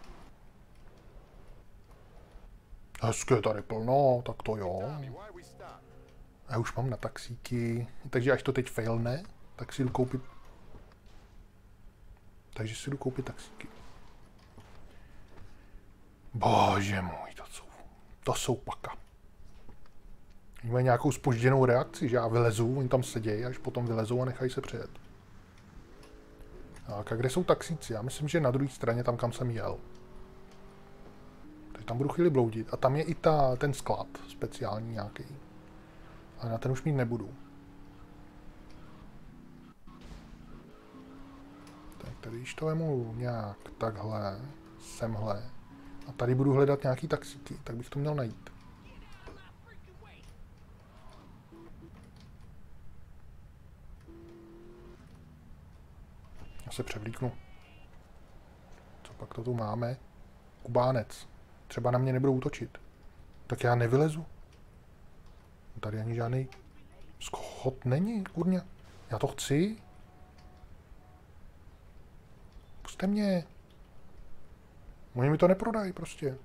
Hezké tady plno, tak to jo. Já už mám na taxíky, takže až to teď failne, tak si jdu koupit... Takže si jdu koupit taxíky. Bože můj, to jsou, to jsou paka. Oni mají nějakou zpožděnou reakci, že já vylezu, oni tam sedějí, až potom vylezou a nechají se přejet. Tak a kde jsou taxíci? Já myslím, že na druhé straně, tam kam jsem jel. Takže tam budu chvíli bloudit. A tam je i ta, ten sklad speciální nějaký. Ale na ten už mít nebudu. Tak tady, když to vemu nějak takhle, semhle, a tady budu hledat nějaký taxíky, tak bych to měl najít. Já se převlíknu. Co pak to tu máme? Kubánec. Třeba na mě nebudou útočit. Tak já nevylezu. Tady ani žádný schod není, kurně. Já to chci. Puste mě. Oni mi to neprodají prostě.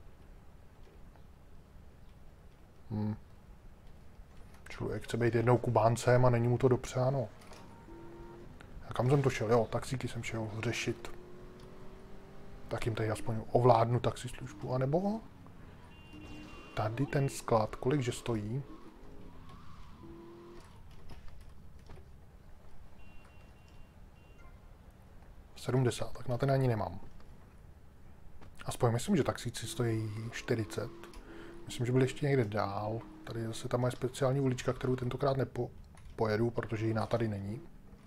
Hm. Člověk chce být jednou Kubáncem a není mu to dopřáno. A kam jsem to šel? Jo, taxíky jsem šel řešit. Tak jim tady aspoň ovládnu taxislužbu. A nebo tady ten sklad, kolikže stojí? sedmdesát, tak na ten ani nemám. Aspoň myslím, že taxíci stojí čtyřicet. Myslím, že byli ještě někde dál. Tady zase tam je speciální ulička, kterou tentokrát nepojedu, protože jiná tady není.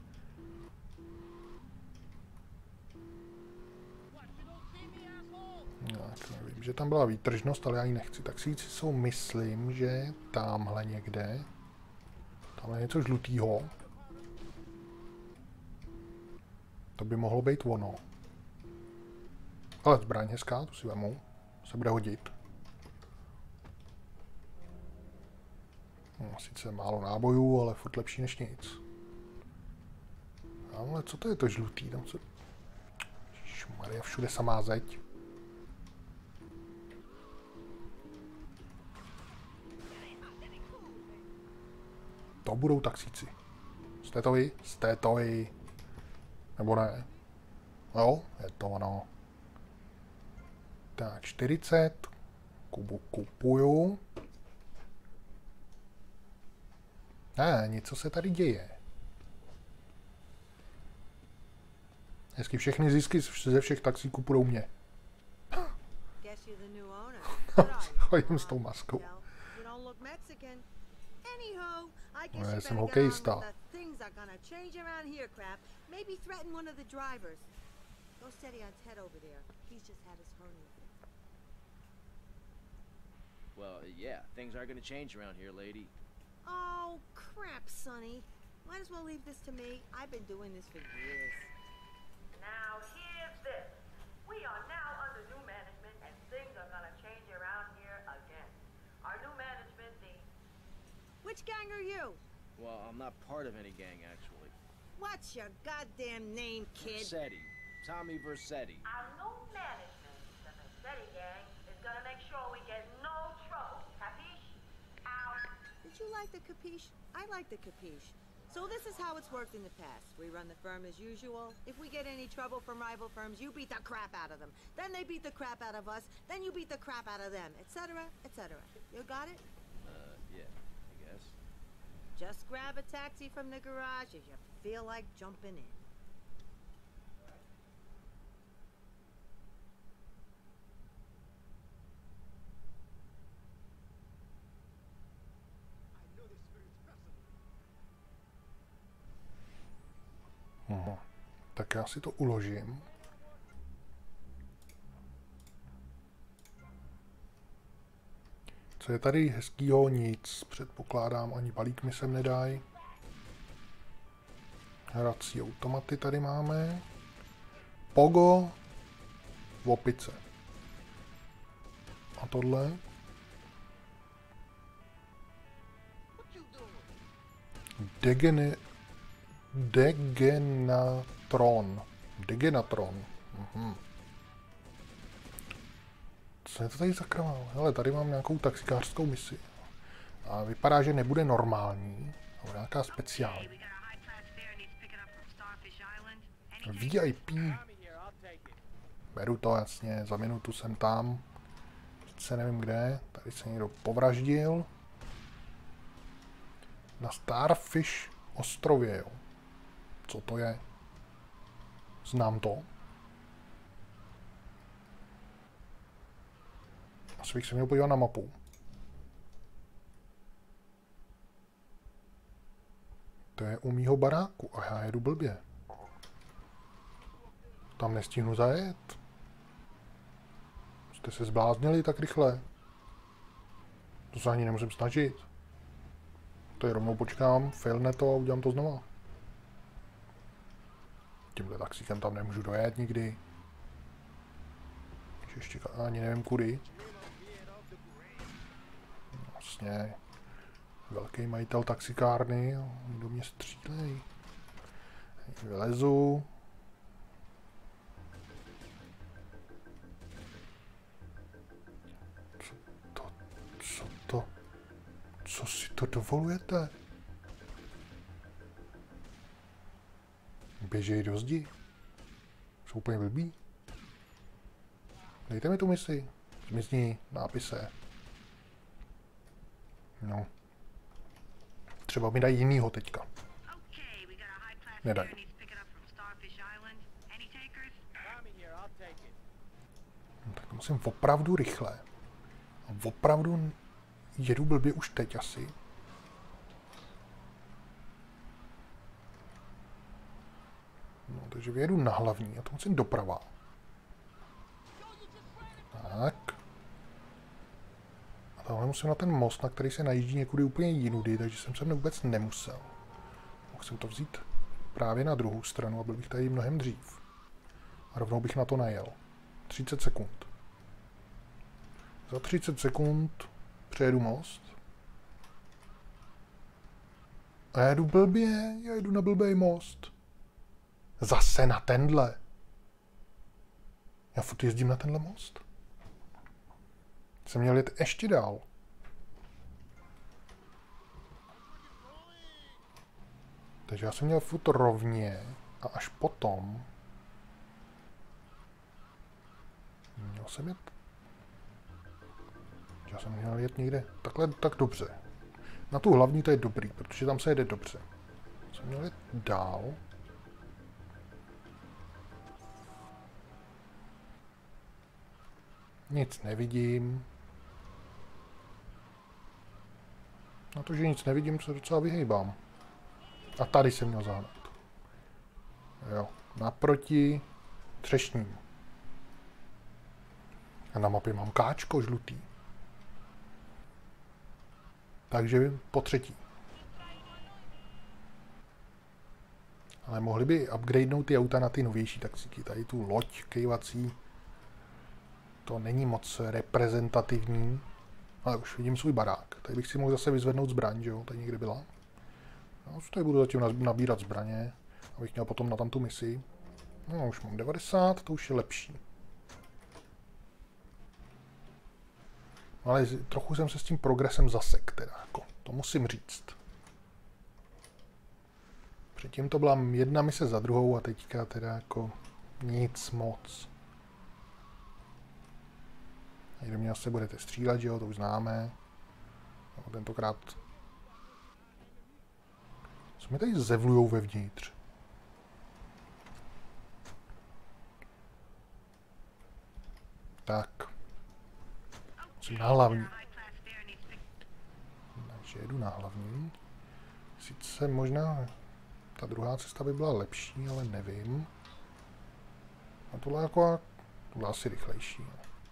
Tak, nevím, že tam byla výtržnost, ale já ji nechci. Taxíci jsou, myslím, že tamhle někde. Tam je něco žlutýho. To by mohlo být ono. Ale zbraň hezká, tu si vemu. Se bude hodit. No, sice málo nábojů, ale furt lepší než nic. Ale co to je to žlutý? Tam se... Ježišmarja, všude samá zeď. To budou taxíci. Jste to vy? Jste to vy? Nebo ne? Jo, je to ono. Tak, čtyřicet. Kubu kupuju. Ne, něco se tady děje. Hezky všechny zisky ze všech taxíků půjdou mě. Chodím s tou maskou. No, já jsem hokejista. Maybe threaten one of the drivers. Go steady on Ted over there. He's just had his hernia. Well, yeah, things are gonna change around here, lady. Oh, crap, Sonny. Might as well leave this to me. I've been doing this for years. Now, here's this. We are now under new management, and things are gonna change around here again. Our new management, the... Which gang are you? Well, I'm not part of any gang, actually. What's your goddamn name, kid? Versetti. Tommy Versetti. Our new management, the Versetti gang, is gonna make sure we get no trouble. Capiche? Out. Did you like the capiche? I like the capiche. So this is how it's worked in the past. We run the firm as usual. If we get any trouble from rival firms, you beat the crap out of them. Then they beat the crap out of us. Then you beat the crap out of them, et cetera, et cetera. You got it? Uh, yeah, I guess. Just grab a taxi from the garage if you feel like jumping in. Aha. Tak já si to uložím. Co je tady hezkýho? Nic. Předpokládám, ani balík mi sem nedají. Hrací automaty tady máme. Pogo. Opice. A tohle? Degene... Degenatron. Degenatron. Mhm. Co je to tady za kravál? Hele, tady mám nějakou taxikářskou misi. A vypadá, že nebude normální, ale nějaká speciální. V I P. Beru to, jasně, za minutu jsem tam. Sice nevím kde, tady se někdo povraždil. Na Starfish ostrově, jo. Co to je? Znám to. Asi bych se měl podívat na mapu. To je u mýho baráku a já jedu blbě. Tam nestihnu zajet. Jste se zbláznili tak rychle. To se ani nemusím snažit. To je rovnou počkám, failne to a udělám to znova. Tímhle taxíkem tam nemůžu dojet nikdy. Ještě ani nevím kudy. Vlastně velký majitel taxikárny, do mě střílej. Vylezu. Co to, co to, co si to dovolujete? Běžej do zdi. Jsou úplně blbý. Dejte mi tu misi. Zmizni nápise. No. Třeba mi dají jinýho teďka. Nedají. No, tak musím opravdu rychle. Opravdu jedu blbě už teď asi. No, takže vyjedu na hlavní a to musím doprava. Tak. A tohle musím na ten most, na který se najíždí někudy úplně jinudy, takže jsem sem vůbec nemusel. Mohl jsem to vzít právě na druhou stranu a byl bych tady mnohem dřív. A rovnou bych na to najel. třicet sekund. Za třicet sekund přejedu most. A já jedu blbě, já jedu na blbej most. Zase na tenhle. Já furt jezdím na tenhle most. Jsem měl jet ještě dál. Takže já jsem měl furt rovně a až potom měl jsem jet. Já jsem měl jet někde takhle, tak dobře. Na tu hlavní to je dobrý, protože tam se jede dobře. Jsem měl jet dál. Nic nevidím. Na to, že nic nevidím, se docela vyhejbám. A tady jsem měl zahnat. Jo, naproti třešním. A na mapě mám káčko žlutý. Takže po třetí. Ale mohli by upgradenout ty auta na ty novější taxíky. Tady tu loď kejvací. To není moc reprezentativní. Ale už vidím svůj barák. Tady bych si mohl zase vyzvednout zbraň, že jo? Tady někde byla. No, tady budu zatím nabírat zbraně, abych měl potom na tam tu misi. No, už mám devadesát, to už je lepší. Ale trochu jsem se s tím progresem zasek, teda, jako, to musím říct. Předtím to byla jedna mise za druhou a teďka teda jako nic moc. A do mě asi budete střílet, že jo, to už známe. No, tentokrát... Co mi tady zevlujou vevnitř? Tak. Musím na hlavní. Takže jedu na hlavní. Sice možná ta druhá cesta by byla lepší, ale nevím. A tohle jako tohle asi rychlejší.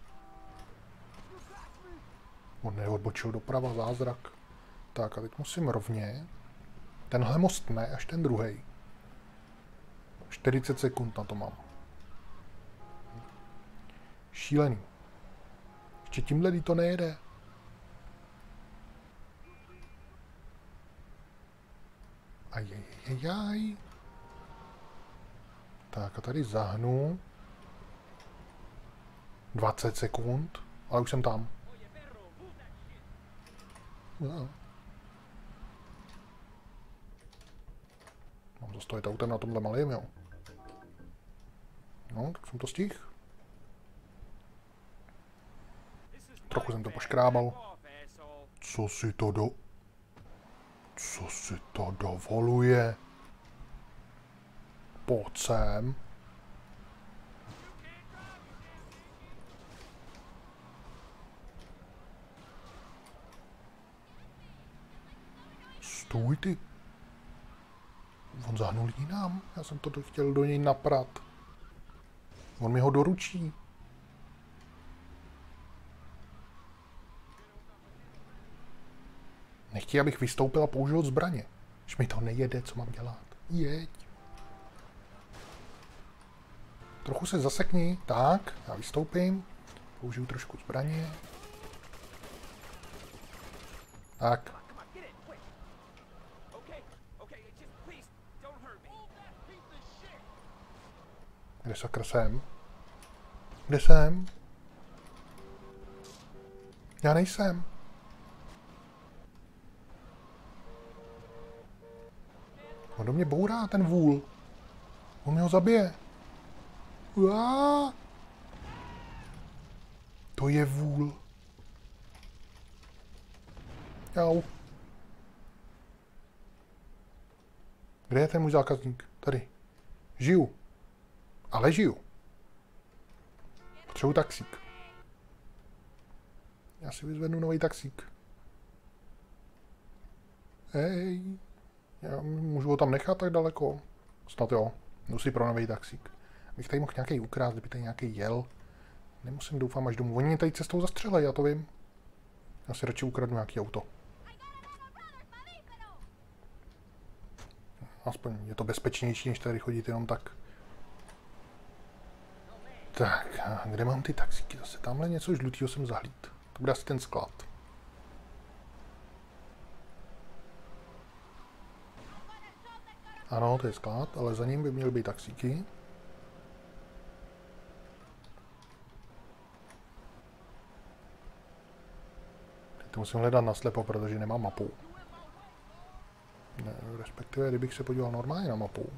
On neodbočil doprava, zázrak. Tak a teď musím rovně. Tenhle most ne, až ten druhý. čtyřicet sekund na to mám. Šílený. Ještě tímhle to nejede. Ajajajaj. Tak a tady zahnu. dvacet sekund. Ale už jsem tam. No. Mám zastavit autem na tomhle malým, jo. No, tak jsem to stihl. Trochu jsem to poškrábal. Co si to do... Co si to dovoluje? Pojď sem. Stůj ty. On zahnul jinam. Já jsem to chtěl do něj naprat. On mi ho doručí. Nechtějí, abych vystoupil a použil zbraně. Když mi to nejede, co mám dělat. Jeď. Trochu se zasekni. Tak, já vystoupím. Použiju trošku zbraně. Tak. Kde sakra jsem? Kde jsem? Já nejsem. On do mě bourá, ten vůl. On mě ho zabije. Uá! To je vůl. Jau. Kde je ten můj zákazník? Tady. Žiju. Ale žiju. Potřebuji taxík. Já si vyzvednu nový taxík. Hej. Já můžu ho tam nechat tak daleko? Snad jo. Jdu si pro nový taxík. Bych tady mohl nějaký ukrást, kdyby tady nějaký jel. Nemusím, doufám, až domů. Oni mě tady cestou zastřelej, já to vím. Já si radši ukradnu nějaký auto. Aspoň je to bezpečnější, než tady chodit jenom tak. Tak, a kde mám ty taxíky? Zase tamhle něco žlutýho jsem zahlíd. To bude asi ten sklad. Ano, to je sklad, ale za ním by měly být taxíky. Teď to musím hledat naslepo, protože nemám mapu. Ne, respektive, kdybych se podíval normálně na mapu.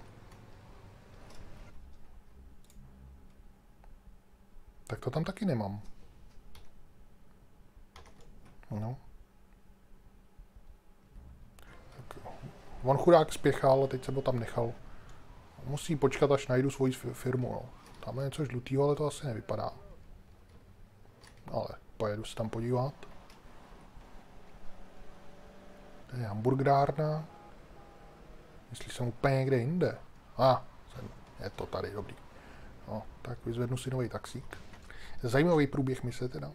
Tak to tam taky nemám. No. Tak, on chudák spěchal, teď se ho tam nechal. Musí počkat, až najdu svoji firmu. No. Tam je něco žlutýho, ale to asi nevypadá. Ale pojedu se tam podívat. To je hamburgerárna. Jestli jsem úplně někde jinde. A, ah, je to tady, dobrý. No, tak vyzvednu si nový taxík. Zajímavý průběh mise teda.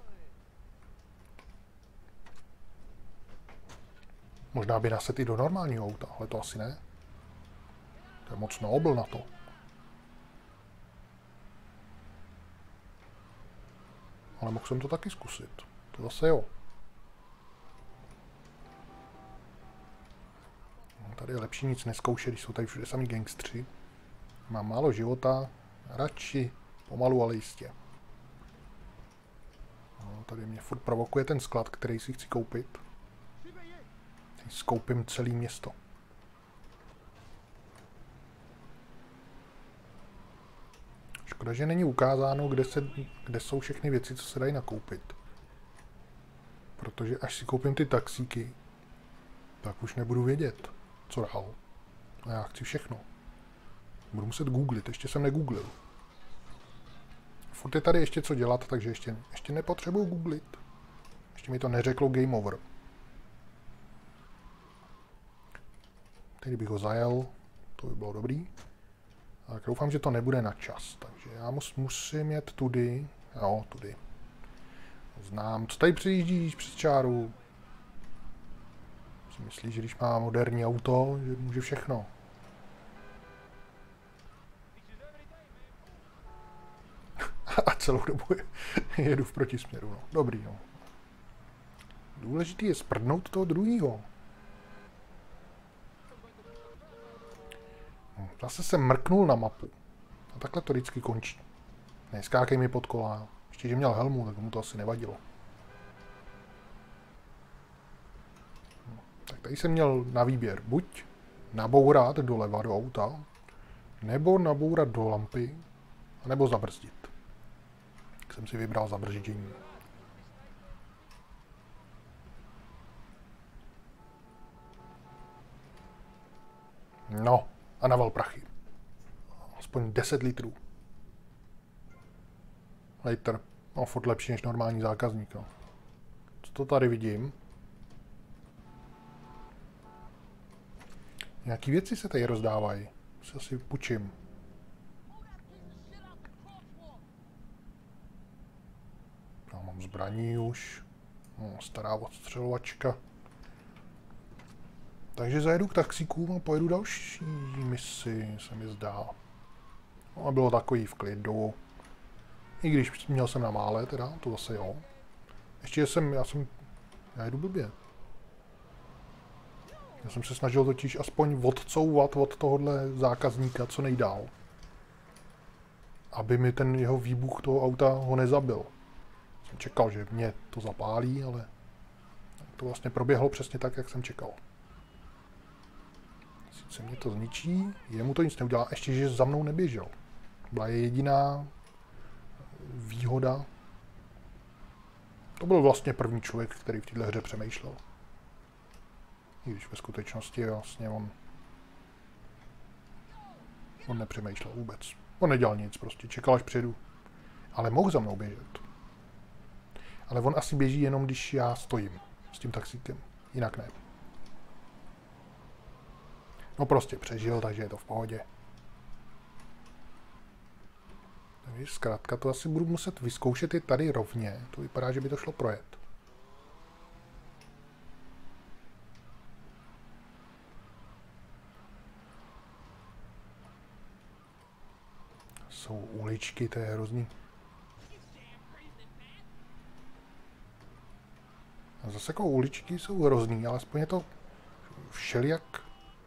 Možná by naset i do normálního auta, ale to asi ne. To je moc nobl na to. Ale mohl jsem to taky zkusit. To zase jo. No, tady je lepší nic nezkoušet, když jsou tady všude samý gangstři. Mám málo života. Radši pomalu, ale jistě. No, tady mě furt provokuje ten sklad, který si chci koupit. Teď skoupím celé město. Škoda, že není ukázáno, kde, se, kde jsou všechny věci, co se dají nakoupit. Protože až si koupím ty taxíky, tak už nebudu vědět, co dál. A já chci všechno. Budu muset googlit, ještě jsem negooglil. Furt je tady ještě co dělat, takže ještě, ještě nepotřebuji googlit. Ještě mi to neřeklo game over. Teď bych ho zajel, to by bylo dobrý. Tak doufám, že to nebude na čas, takže já mus, musím jet tudy. Jo, tudy. Znám, co tady přijíždíš přes čáru? Si myslíš, že když má moderní auto, že může všechno. A celou dobu jedu v protisměru, no. Dobrý, no. Důležitý je sprdnout toho druhýho. Zase jsem mrknul na mapu. A takhle to vždycky končí. Neskákej mi pod kola. Ještě, že měl helmu, tak mu to asi nevadilo. No, tak tady jsem měl na výběr buď nabourat doleva do auta, nebo nabourat do lampy, nebo zabrzdit. Tak jsem si vybral zabrždění. No, a naval prachy. Aspoň deset litrů. Litr. No, furt lepší než normální zákazník. No. Co to tady vidím? Nějaký věci se tady rozdávají. Se asi půjčím. Já mám zbraní už. No, stará odstřelovačka. Takže zajedu k taxíkům a pojedu další misi, se mi zdá. No a bylo takový v klidu. I když měl jsem na mále, teda, to zase jo. Ještě jsem, já jsem, já jedu blbě. Já jsem se snažil totiž aspoň odcouvat od tohohle zákazníka co nejdál. Aby mi ten jeho výbuch toho auta ho nezabil. Jsem čekal, že mě to zapálí, ale to vlastně proběhlo přesně tak, jak jsem čekal. Sice mě to zničí, jemu to nic neudělá, ještě že za mnou neběžel. Byla je jediná výhoda. To byl vlastně první člověk, který v této hře přemýšlel. I když ve skutečnosti vlastně on, on nepřemýšlel vůbec. On nedělal nic, prostě čekal, až přijedu. Ale mohl za mnou běžet. Ale on asi běží jenom, když já stojím s tím taxíkem. Jinak ne. No prostě přežil, takže je to v pohodě. Takže zkrátka to asi budu muset vyzkoušet i tady rovně. To vypadá, že by to šlo projet. Jsou uličky, to je hrozný. A zase jako uličky jsou hrozný, ale aspoň je to všelijak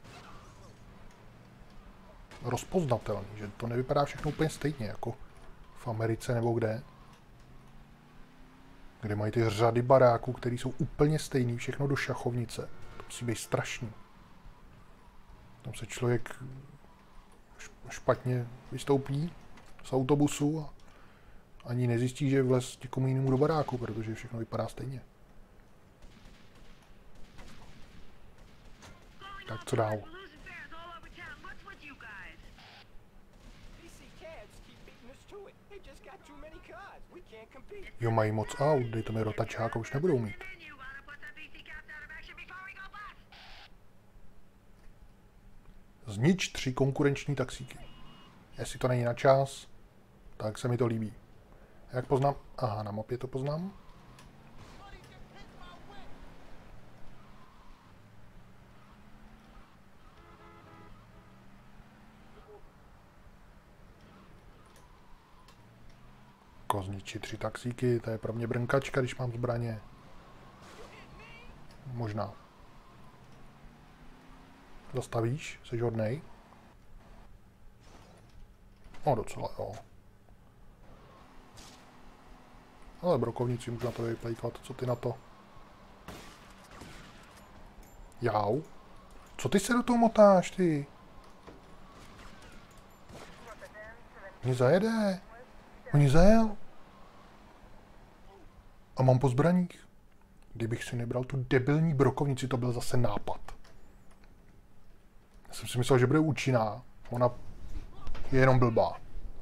rozpoznatelný, že to nevypadá všechno úplně stejně, jako v Americe nebo kde. Kde mají ty řady baráků, které jsou úplně stejný, všechno do šachovnice. To musí být strašný. Tam se člověk špatně vystoupí z autobusu a ani nezjistí, že vlez někomu jinému do baráku, protože všechno vypadá stejně. Tak co dál? Jo, mají moc aut, dejte mi rotačák a už nebudou mít. Znič tři konkurenční taxíky. Jestli to není na čas, tak se mi to líbí. Jak poznám? Aha, na mapě to poznám. Zničit tři taxíky, to je pro mě brnkačka, když mám zbraně. Možná. Zastavíš? Jsi hodnej? No docela jo. Ale brokovníci můžu na to vyplejtvat, co ty na to? Jau. Co ty se do toho motáš, ty? Oni zajede. Oni zajel. A mám po zbraních. Kdybych si nebral tu debilní brokovnici, to byl zase nápad. Já jsem si myslel, že bude účinná. Ona je jenom blbá.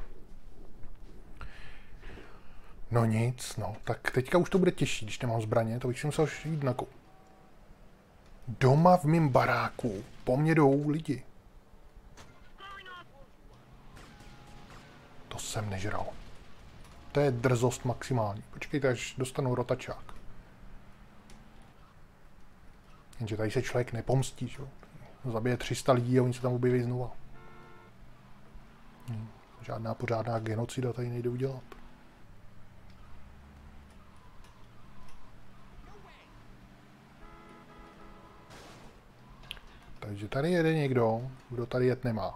No nic, no. Tak teďka už to bude těžší, když nemám zbraně. To bych si musel jít na kou. Doma v mém baráku po mně jdou lidi. To jsem nežral. To je drzost maximální. Počkejte, až dostanu rotačák. Jenže tady se člověk nepomstí, že? Zabije tři sta lidí a oni se tam objeví znova. Hm. Žádná pořádná genocida tady nejde udělat. Takže tady jede někdo, kdo tady jet nemá.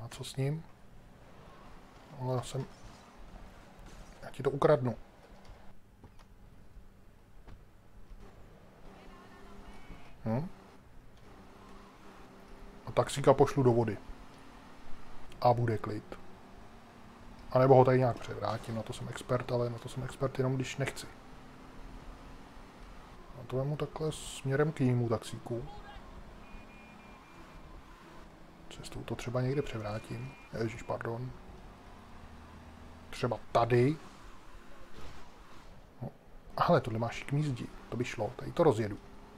A co s ním? Ale já jsem... Já ti to ukradnu. Hm? A taxíka pošlu do vody. A bude klid. A nebo ho tady nějak převrátím, na to jsem expert, ale na to jsem expert jenom když nechci. A to vemu takhle směrem k jinému taxíku. Cestou to třeba někde převrátím. Ježíš, pardon. Třeba tady. No. Ale tohle má šikmý zdi. To by šlo. Tady to rozjedu.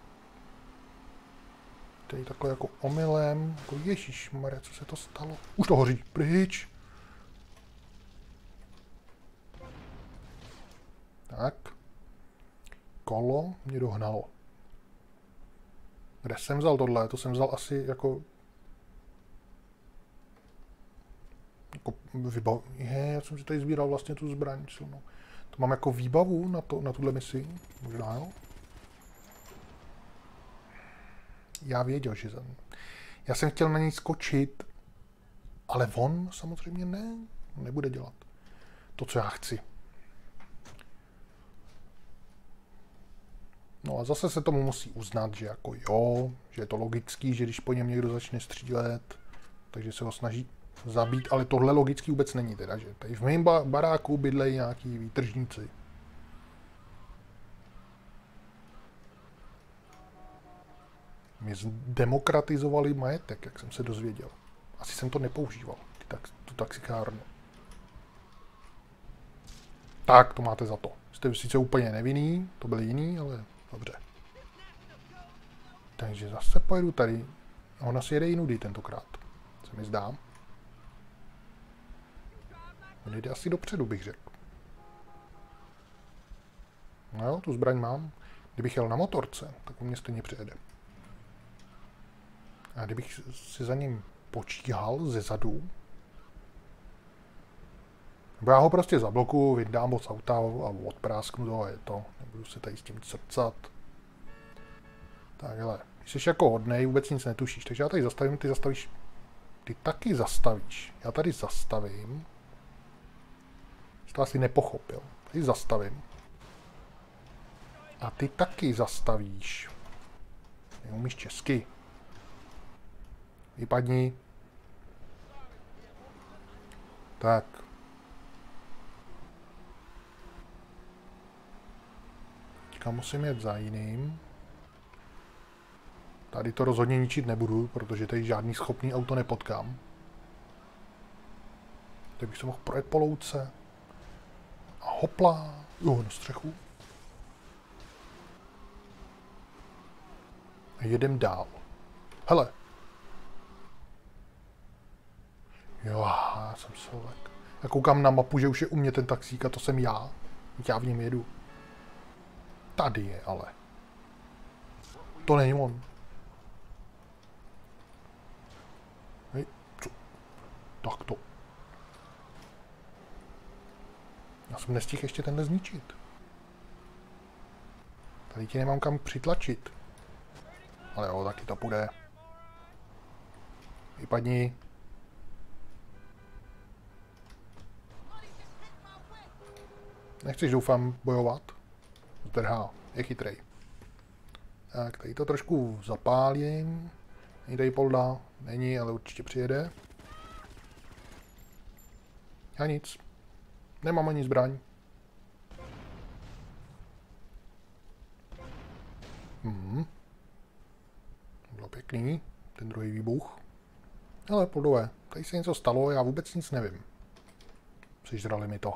Tady takhle jako omylem. Jako ježišmarja, co se to stalo? Už to hoří. Pryč. Tak. Kolo mě dohnalo. Kde jsem vzal tohle? To jsem vzal asi jako... Jako vybav... Je, já jsem si tady sbíral vlastně tu zbraň silnou. To mám jako výbavu na, to, na tuhle misi. Možná, jo? Já věděl, že jsem... Já jsem chtěl na něj skočit, ale on samozřejmě ne. Nebude dělat to, co já chci. No a zase se tomu musí uznat, že jako jo, že je to logický, že když po něm někdo začne střílet, takže se ho snaží zabít, ale tohle logický vůbec není teda, že tady v mém ba baráku bydlejí nějaký výtržníci. Mě demokratizovali majetek, jak jsem se dozvěděl. Asi jsem to nepoužíval, ty tax tu taxikárnu. Tak, to máte za to. Jste sice úplně nevinný, to byli jiný, ale dobře. Takže zase pojedu tady. Ona si jede jinudy tentokrát. Se mi zdá. On jde asi dopředu, bych řekl. No jo, tu zbraň mám. Kdybych jel na motorce, tak on mě stejně přejede. A kdybych si za ním počíhal ze zadu, nebo já ho prostě zablokuju, vydám od auta a odprásknu to a je to. Nebudu se tady s tím srdcat. Tak hele, když jsi jako hodnej, vůbec nic netušíš, takže já tady zastavím, ty zastavíš. Ty taky zastavíš. Já tady zastavím. Jsi to asi nepochopil. Tady zastavím. A ty taky zastavíš. Neumíš česky. Vypadni. Tak. Teďka musím jet za jiným. Tady to rozhodně ničit nebudu, protože tady žádný schopný auto nepotkám. Teď bych se mohl projet po louce. A hopla. Jo, na střechu. A jedem dál. Hele. Jo, já jsem slovek. Já koukám na mapu, že už je u mě ten taxík a to jsem já. Já v něm jedu. Tady je, ale. To není on. Hej, co? Tak to. Já jsem nestihl ještě tenhle zničit. Tady ti nemám kam přitlačit. Ale jo, taky to půjde. Vypadni. Nechceš, doufám, bojovat? Zdrhá, je chytrej. Tak, tady to trošku zapálím. Není tady polda? Není, ale určitě přijede. Já nic. Nemám ani zbraň. Mhm. Bylo pěkný, ten druhý výbuch. Ale poldové, tady se něco stalo, já vůbec nic nevím. Sežrali mi to.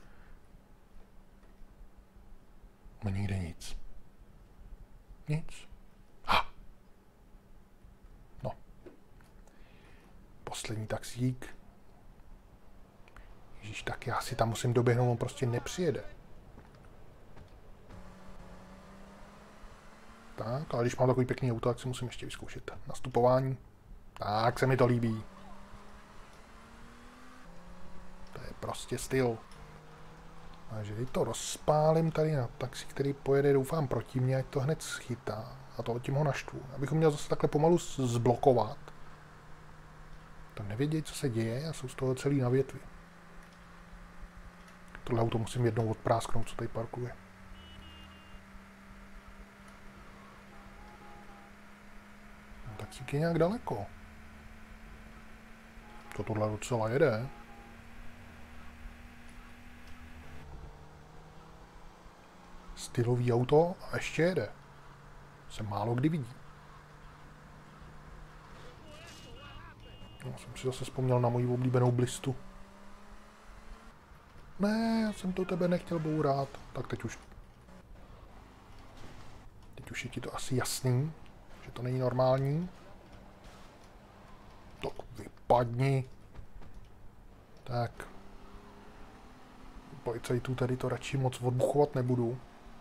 No nikde nic. Nic. Ha! No. Poslední taxík. Ježíš, tak já si tam musím doběhnout, on prostě nepřijede. Tak, ale když mám takový pěkný auto, tak si musím ještě vyzkoušet nastupování. Tak se mi to líbí. To je prostě styl. Takže teď to rozpálím tady na taxi, který pojede, doufám, proti mě, ať to hned schytá. A to tím ho naštvu. Abych ho měl zase takhle pomalu zblokovat. To nevědějí, co se děje a jsou z toho celý na větvi. Tohle auto musím jednou odprásknout, co tady parkuje. No, taxík je nějak daleko. To tohle docela jede. Stylový auto a ještě jede. Se málo kdy vidí. No, jsem si zase vzpomněl na moji oblíbenou blistu. Ne, já jsem to tebe nechtěl bourat. Tak teď už... Teď už je ti to asi jasný, že to není normální. Tak vypadni. Tak. Policajtů tady to radši moc odbuchovat nebudu.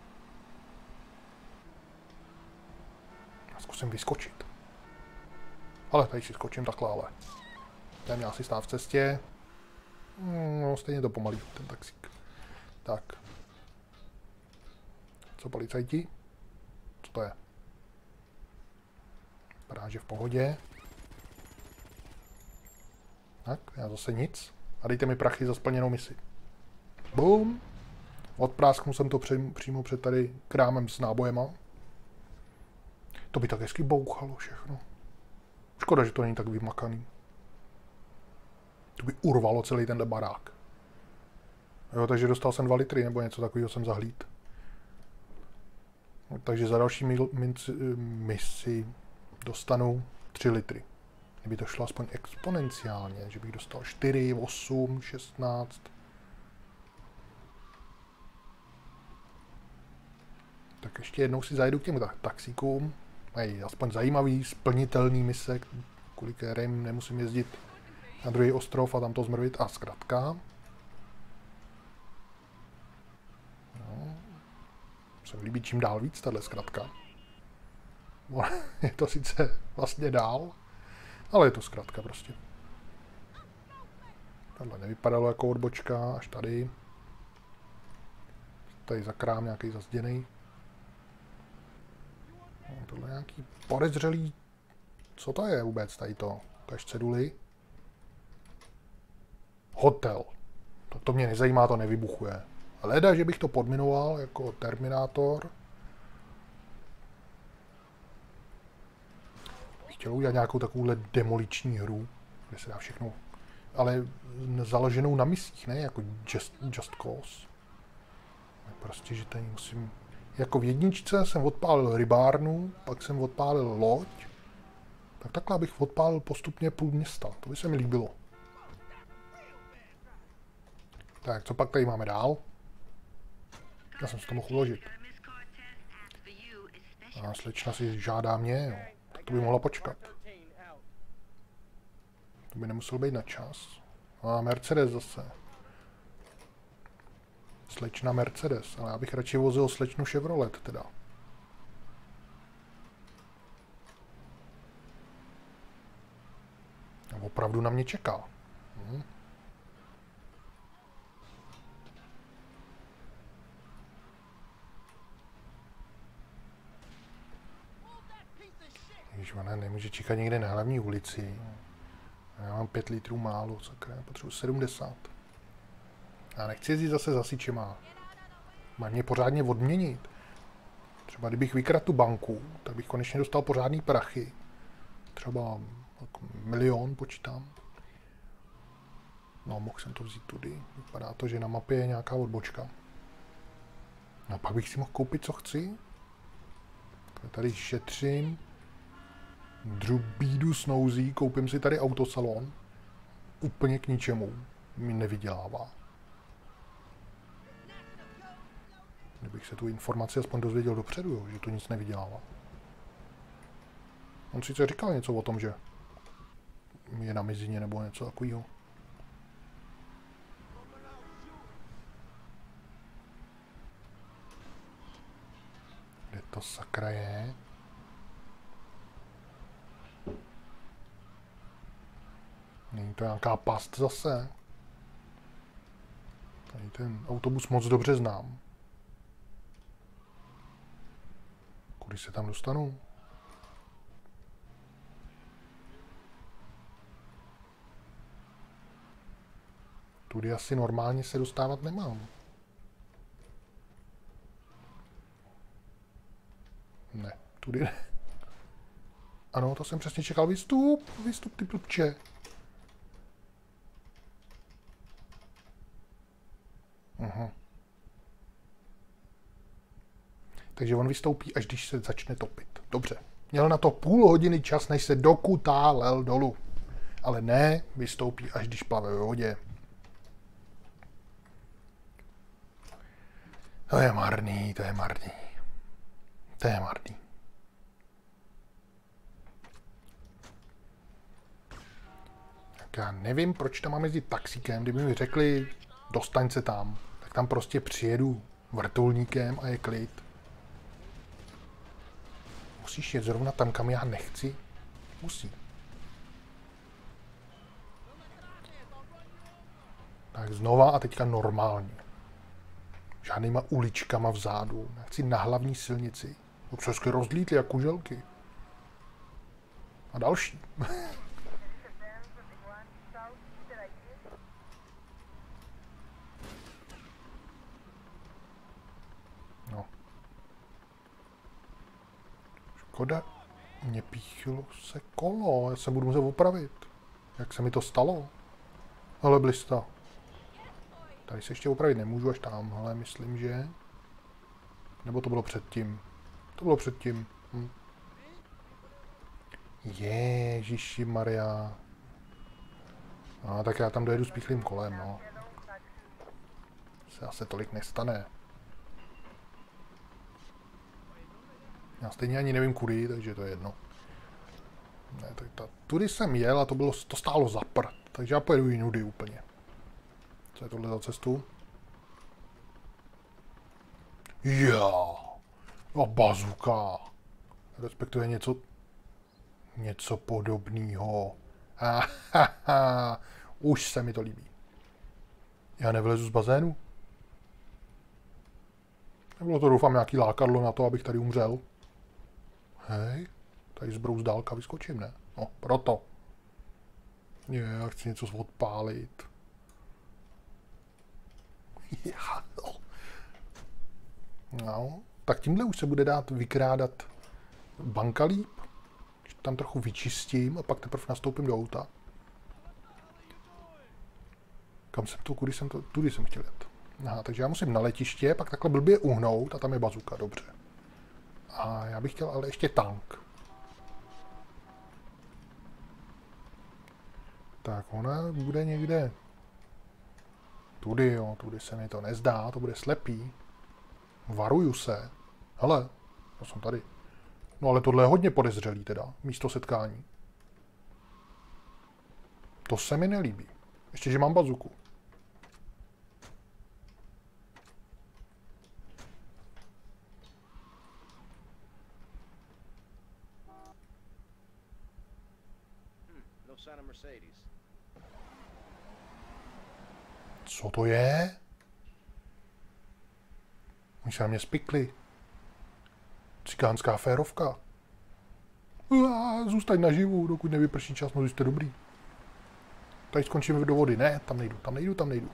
Já zkusím vyskočit. Ale tady si skočím takhle, ale. Ten měl si stát v cestě. No, stejně to pomalý, ten taxík. Tak. Co policajti? Co to je? Vypadá, že v pohodě. Tak, já zase nic. A dejte mi prachy za splněnou misi. Boom. Odprásknu jsem to při, přímo před tady krámem s nábojema. To by tak hezky bouchalo všechno. Škoda, že to není tak vymakaný. To by urvalo celý tenhle barák. Jo, takže dostal jsem dva litry, nebo něco takového jsem zahlíd. No, takže za další mil, minci, misi dostanu tři litry. Kdyby to šlo aspoň exponenciálně, že bych dostal čtyři, osm, šestnáct. Tak ještě jednou si zajedu k těm taxíkům. Mají aspoň zajímavý, splnitelný mise, kvůli kterým nemusím jezdit na druhý ostrov a tam to zmrvit. A zkrátka. No, se mi líbí čím dál víc tahle zkratka. Je to sice vlastně dál, ale je to zkratka prostě. Tohle nevypadalo jako odbočka, až tady. Tady za krám nějaký zazděný. No, tohle nějaký podezřelý. Co to je vůbec tady to? Ukaž ceduly. Hotel. To, to mě nezajímá, to nevybuchuje. Leda, že bych to podminoval jako Terminátor. Bych chtěl udělat nějakou takovouhle demoliční hru, kde se dá všechno, ale založenou na misích, ne jako Just, just Cause. Prostě, že tady musím... Jako v jedničce jsem odpálil rybárnu, pak jsem odpálil loď. Tak takhle bych odpálil postupně půl města. To by se mi líbilo. Tak, co pak tady máme dál? Já jsem si to mohl uložit. A slečna si žádá mě, jo. Tak to by mohla počkat. To by nemusel být na čas. A Mercedes zase. Slečna Mercedes, ale já bych radši vozil slečnu Chevrolet teda. A opravdu na mě čeká. Hm. Ježiš, ona nemůže čekat někde na hlavní ulici. Já mám pět litrů málo, sakra, potřebuji sedmdesát. Já nechci jezdit zase za sičema. Má mě pořádně odměnit. Třeba kdybych vykradl tu banku, tak bych konečně dostal pořádný prachy. Třeba jako milion počítám. No, mohl jsem to vzít tudy. Vypadá to, že na mapě je nějaká odbočka. No, pak bych si mohl koupit, co chci. Tady šetřím. Drubídu snouzí, koupím si tady autosalon. Úplně k ničemu. Mi nevydělává. Kdybych se tu informaci aspoň dozvěděl dopředu, jo, že to nic nevydělává. On sice říkal něco o tom, že je na mizině nebo něco takového. Kde to sakra je? Není to nějaká past zase? Tady ten autobus moc dobře znám. Kudy se tam dostanu? Tudy asi normálně se dostávat nemám. Ne, tudy ne. Ano, to jsem přesně čekal. Vystup, vystup, ty blbče. Aha. Takže on vystoupí, až když se začne topit. Dobře. Měl na to půl hodiny čas, než se dokutálel dolů. Ale ne, vystoupí, až když plave ve vodě. To je marný, to je marný. To je marný. Tak já nevím, proč tam mám jezdit taxíkem. Kdyby mi řekli, dostaň se tam, tak tam prostě přijedu vrtulníkem a je klid. Musíš jet zrovna tam, kam já nechci? Musí. Tak znova a teďka normálně. Žádnýma uličkama vzadu. Já chci na hlavní silnici. To přesky rozlítly jak kuželky. A další. No. Škoda. Mně píchlo se kolo. Já se budu muset opravit. Jak se mi to stalo? Ale blista. Tady se ještě opravit nemůžu, až tamhle, myslím, že. Nebo to bylo předtím. To bylo předtím. Hm. Ježiši Maria. No, tak já tam dojedu s píchlým kolem, no. Se asi tolik nestane. Já stejně ani nevím kudy, takže to je jedno. Ne, tak ta, tudy jsem jel a to, bylo, to stálo za prd, takže já pojedu jinudy úplně. Co je tohle za cestu? Já. A bazuka. Respektive něco... Něco podobného. Už se mi to líbí. Já nevlezu z bazénu? Nebylo to, doufám, nějaký lákadlo na to, abych tady umřel. Hej, tady zbrou z dálka vyskočím, ne? No, proto. Je, já chci něco odpálit. No, tak tímhle už se bude dát vykrádat banka líp. Tam trochu vyčistím a pak teprve nastoupím do auta. Kam jsem to, kudy jsem to, tudy jsem chtěl jet. Aha, takže já musím na letiště, pak takhle blbě uhnout a tam je bazuka, dobře. A já bych chtěl ale ještě tank. Tak ona bude někde... Tudy, jo, tudy se mi to nezdá, to bude slepý. Varuju se. Hele, já jsem tady. No ale tohle je hodně podezřelý teda, místo setkání. To se mi nelíbí. Ještě, že mám bazuku. Co to je? Oni se na mě spikli. Cikánská férovka. Uá, zůstaň naživu, dokud nevyprší čas, no jste dobrý. Tady skončíme do vody. Ne, tam nejdu, tam nejdu, tam nejdu.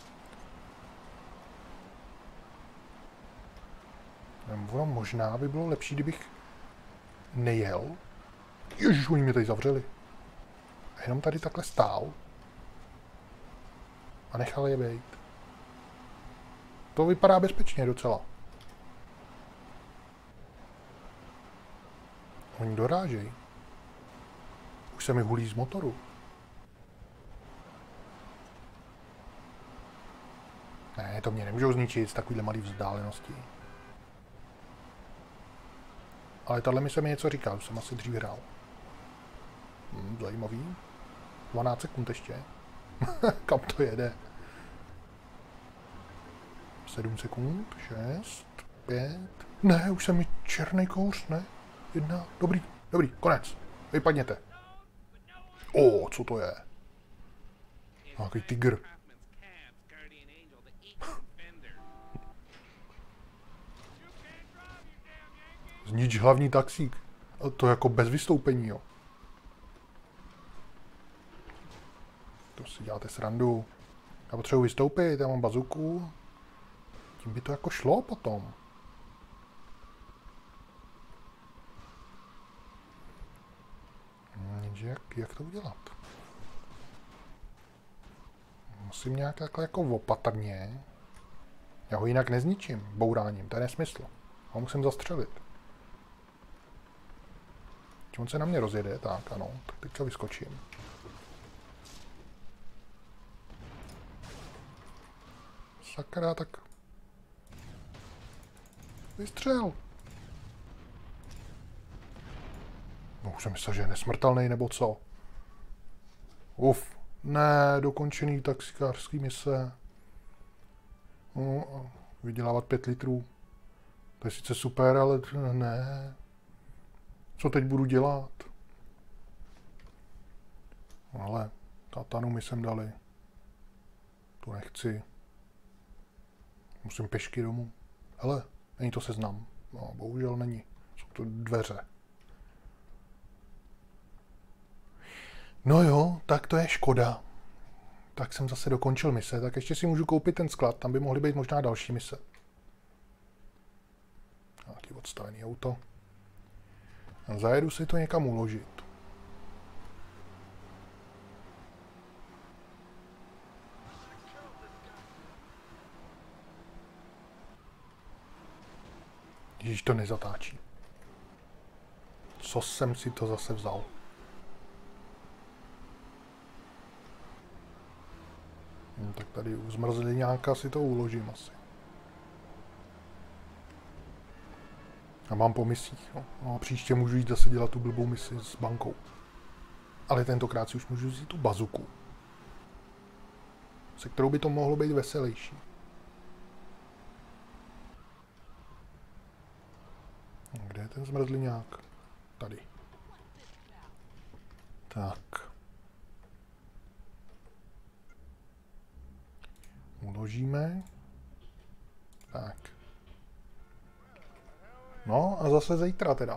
Ono možná by bylo lepší, kdybych nejel. Ježiš, oni mě tady zavřeli. A jenom tady takhle stál. A nechal je bejt. To vypadá bezpečně docela. Oni dorážejí. Už se mi hulí z motoru. Ne, to mě nemůžou zničit z takovýhle malý vzdálenosti. Ale tahle mi se mi něco říká, už jsem asi dřív hrál. Hm, zajímavý. dvanáct sekund ještě. Kam to jede? sedm sekund, šest, pět. Ne, už jsem mi černý kouř, ne? Jedna, dobrý, dobrý, konec. Vypadněte. O, co to je? Nějaký tygr. Znič hlavní taxík. A to jako bez vystoupení, jo. To si děláte srandu. Já potřebuji vystoupit, já mám bazuku. Tím by to jako šlo potom. Jenže jak, jak to udělat? Musím nějak takhle jako opatrně. Já ho jinak nezničím bouráním, to je nesmysl. Ho musím zastřelit. On se na mě rozjede, tak ano, tak teďka vyskočím. Sakra, tak... Vystřel! No už jsem myslel, že je nesmrtelný, nebo co? Uf, ne, dokončený taxikářský mise. No, vydělávat pět litrů. To je sice super, ale ne. Co teď budu dělat? Ale tatanu mi sem dali. To nechci. Musím pěšky domů. Hele, není to seznam. No, bohužel není. Jsou to dveře. No jo, tak to je škoda. Tak jsem zase dokončil mise, tak ještě si můžu koupit ten sklad, tam by mohly být možná další mise. Nějaký odstavený auto. A zajedu si to někam uložit. Ježíš, to nezatáčí. Co jsem si to zase vzal? No, tak tady u zmrzliňáka si to uložím asi. A mám po misích. No. No a příště můžu jít zase dělat tu blbou misi s bankou. Ale tentokrát si už můžu vzít tu bazuku. Se kterou by to mohlo být veselější. Kde je ten zmrzliňák? Tady. Tak. Uložíme. Tak. No a zase zítra teda.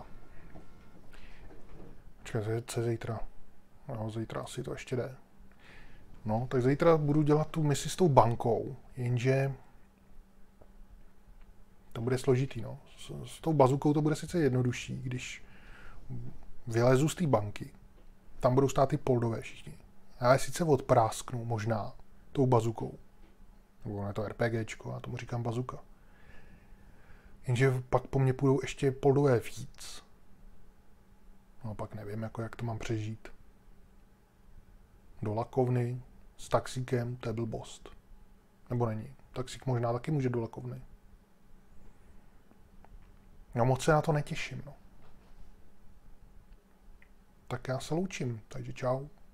Počkej, co je zítra? No, zítra asi to ještě jde. No, tak zítra budu dělat tu misi s tou bankou, jenže to bude složitý, no. S, s tou bazukou to bude sice jednodušší, když vylezu z té banky. Tam budou stát ty poldové všichni. Já je sice odprásknu, možná, tou bazukou. Nebo je to RPGčko, já tomu říkám bazuka. Jenže pak po mně půjdou ještě poldové víc. No pak nevím, jako jak to mám přežít. Do lakovny s taxíkem, to je blbost. Nebo není. Taxík možná taky může do lakovny. No moc se na to netěším, no. Tak já se loučím, takže čau.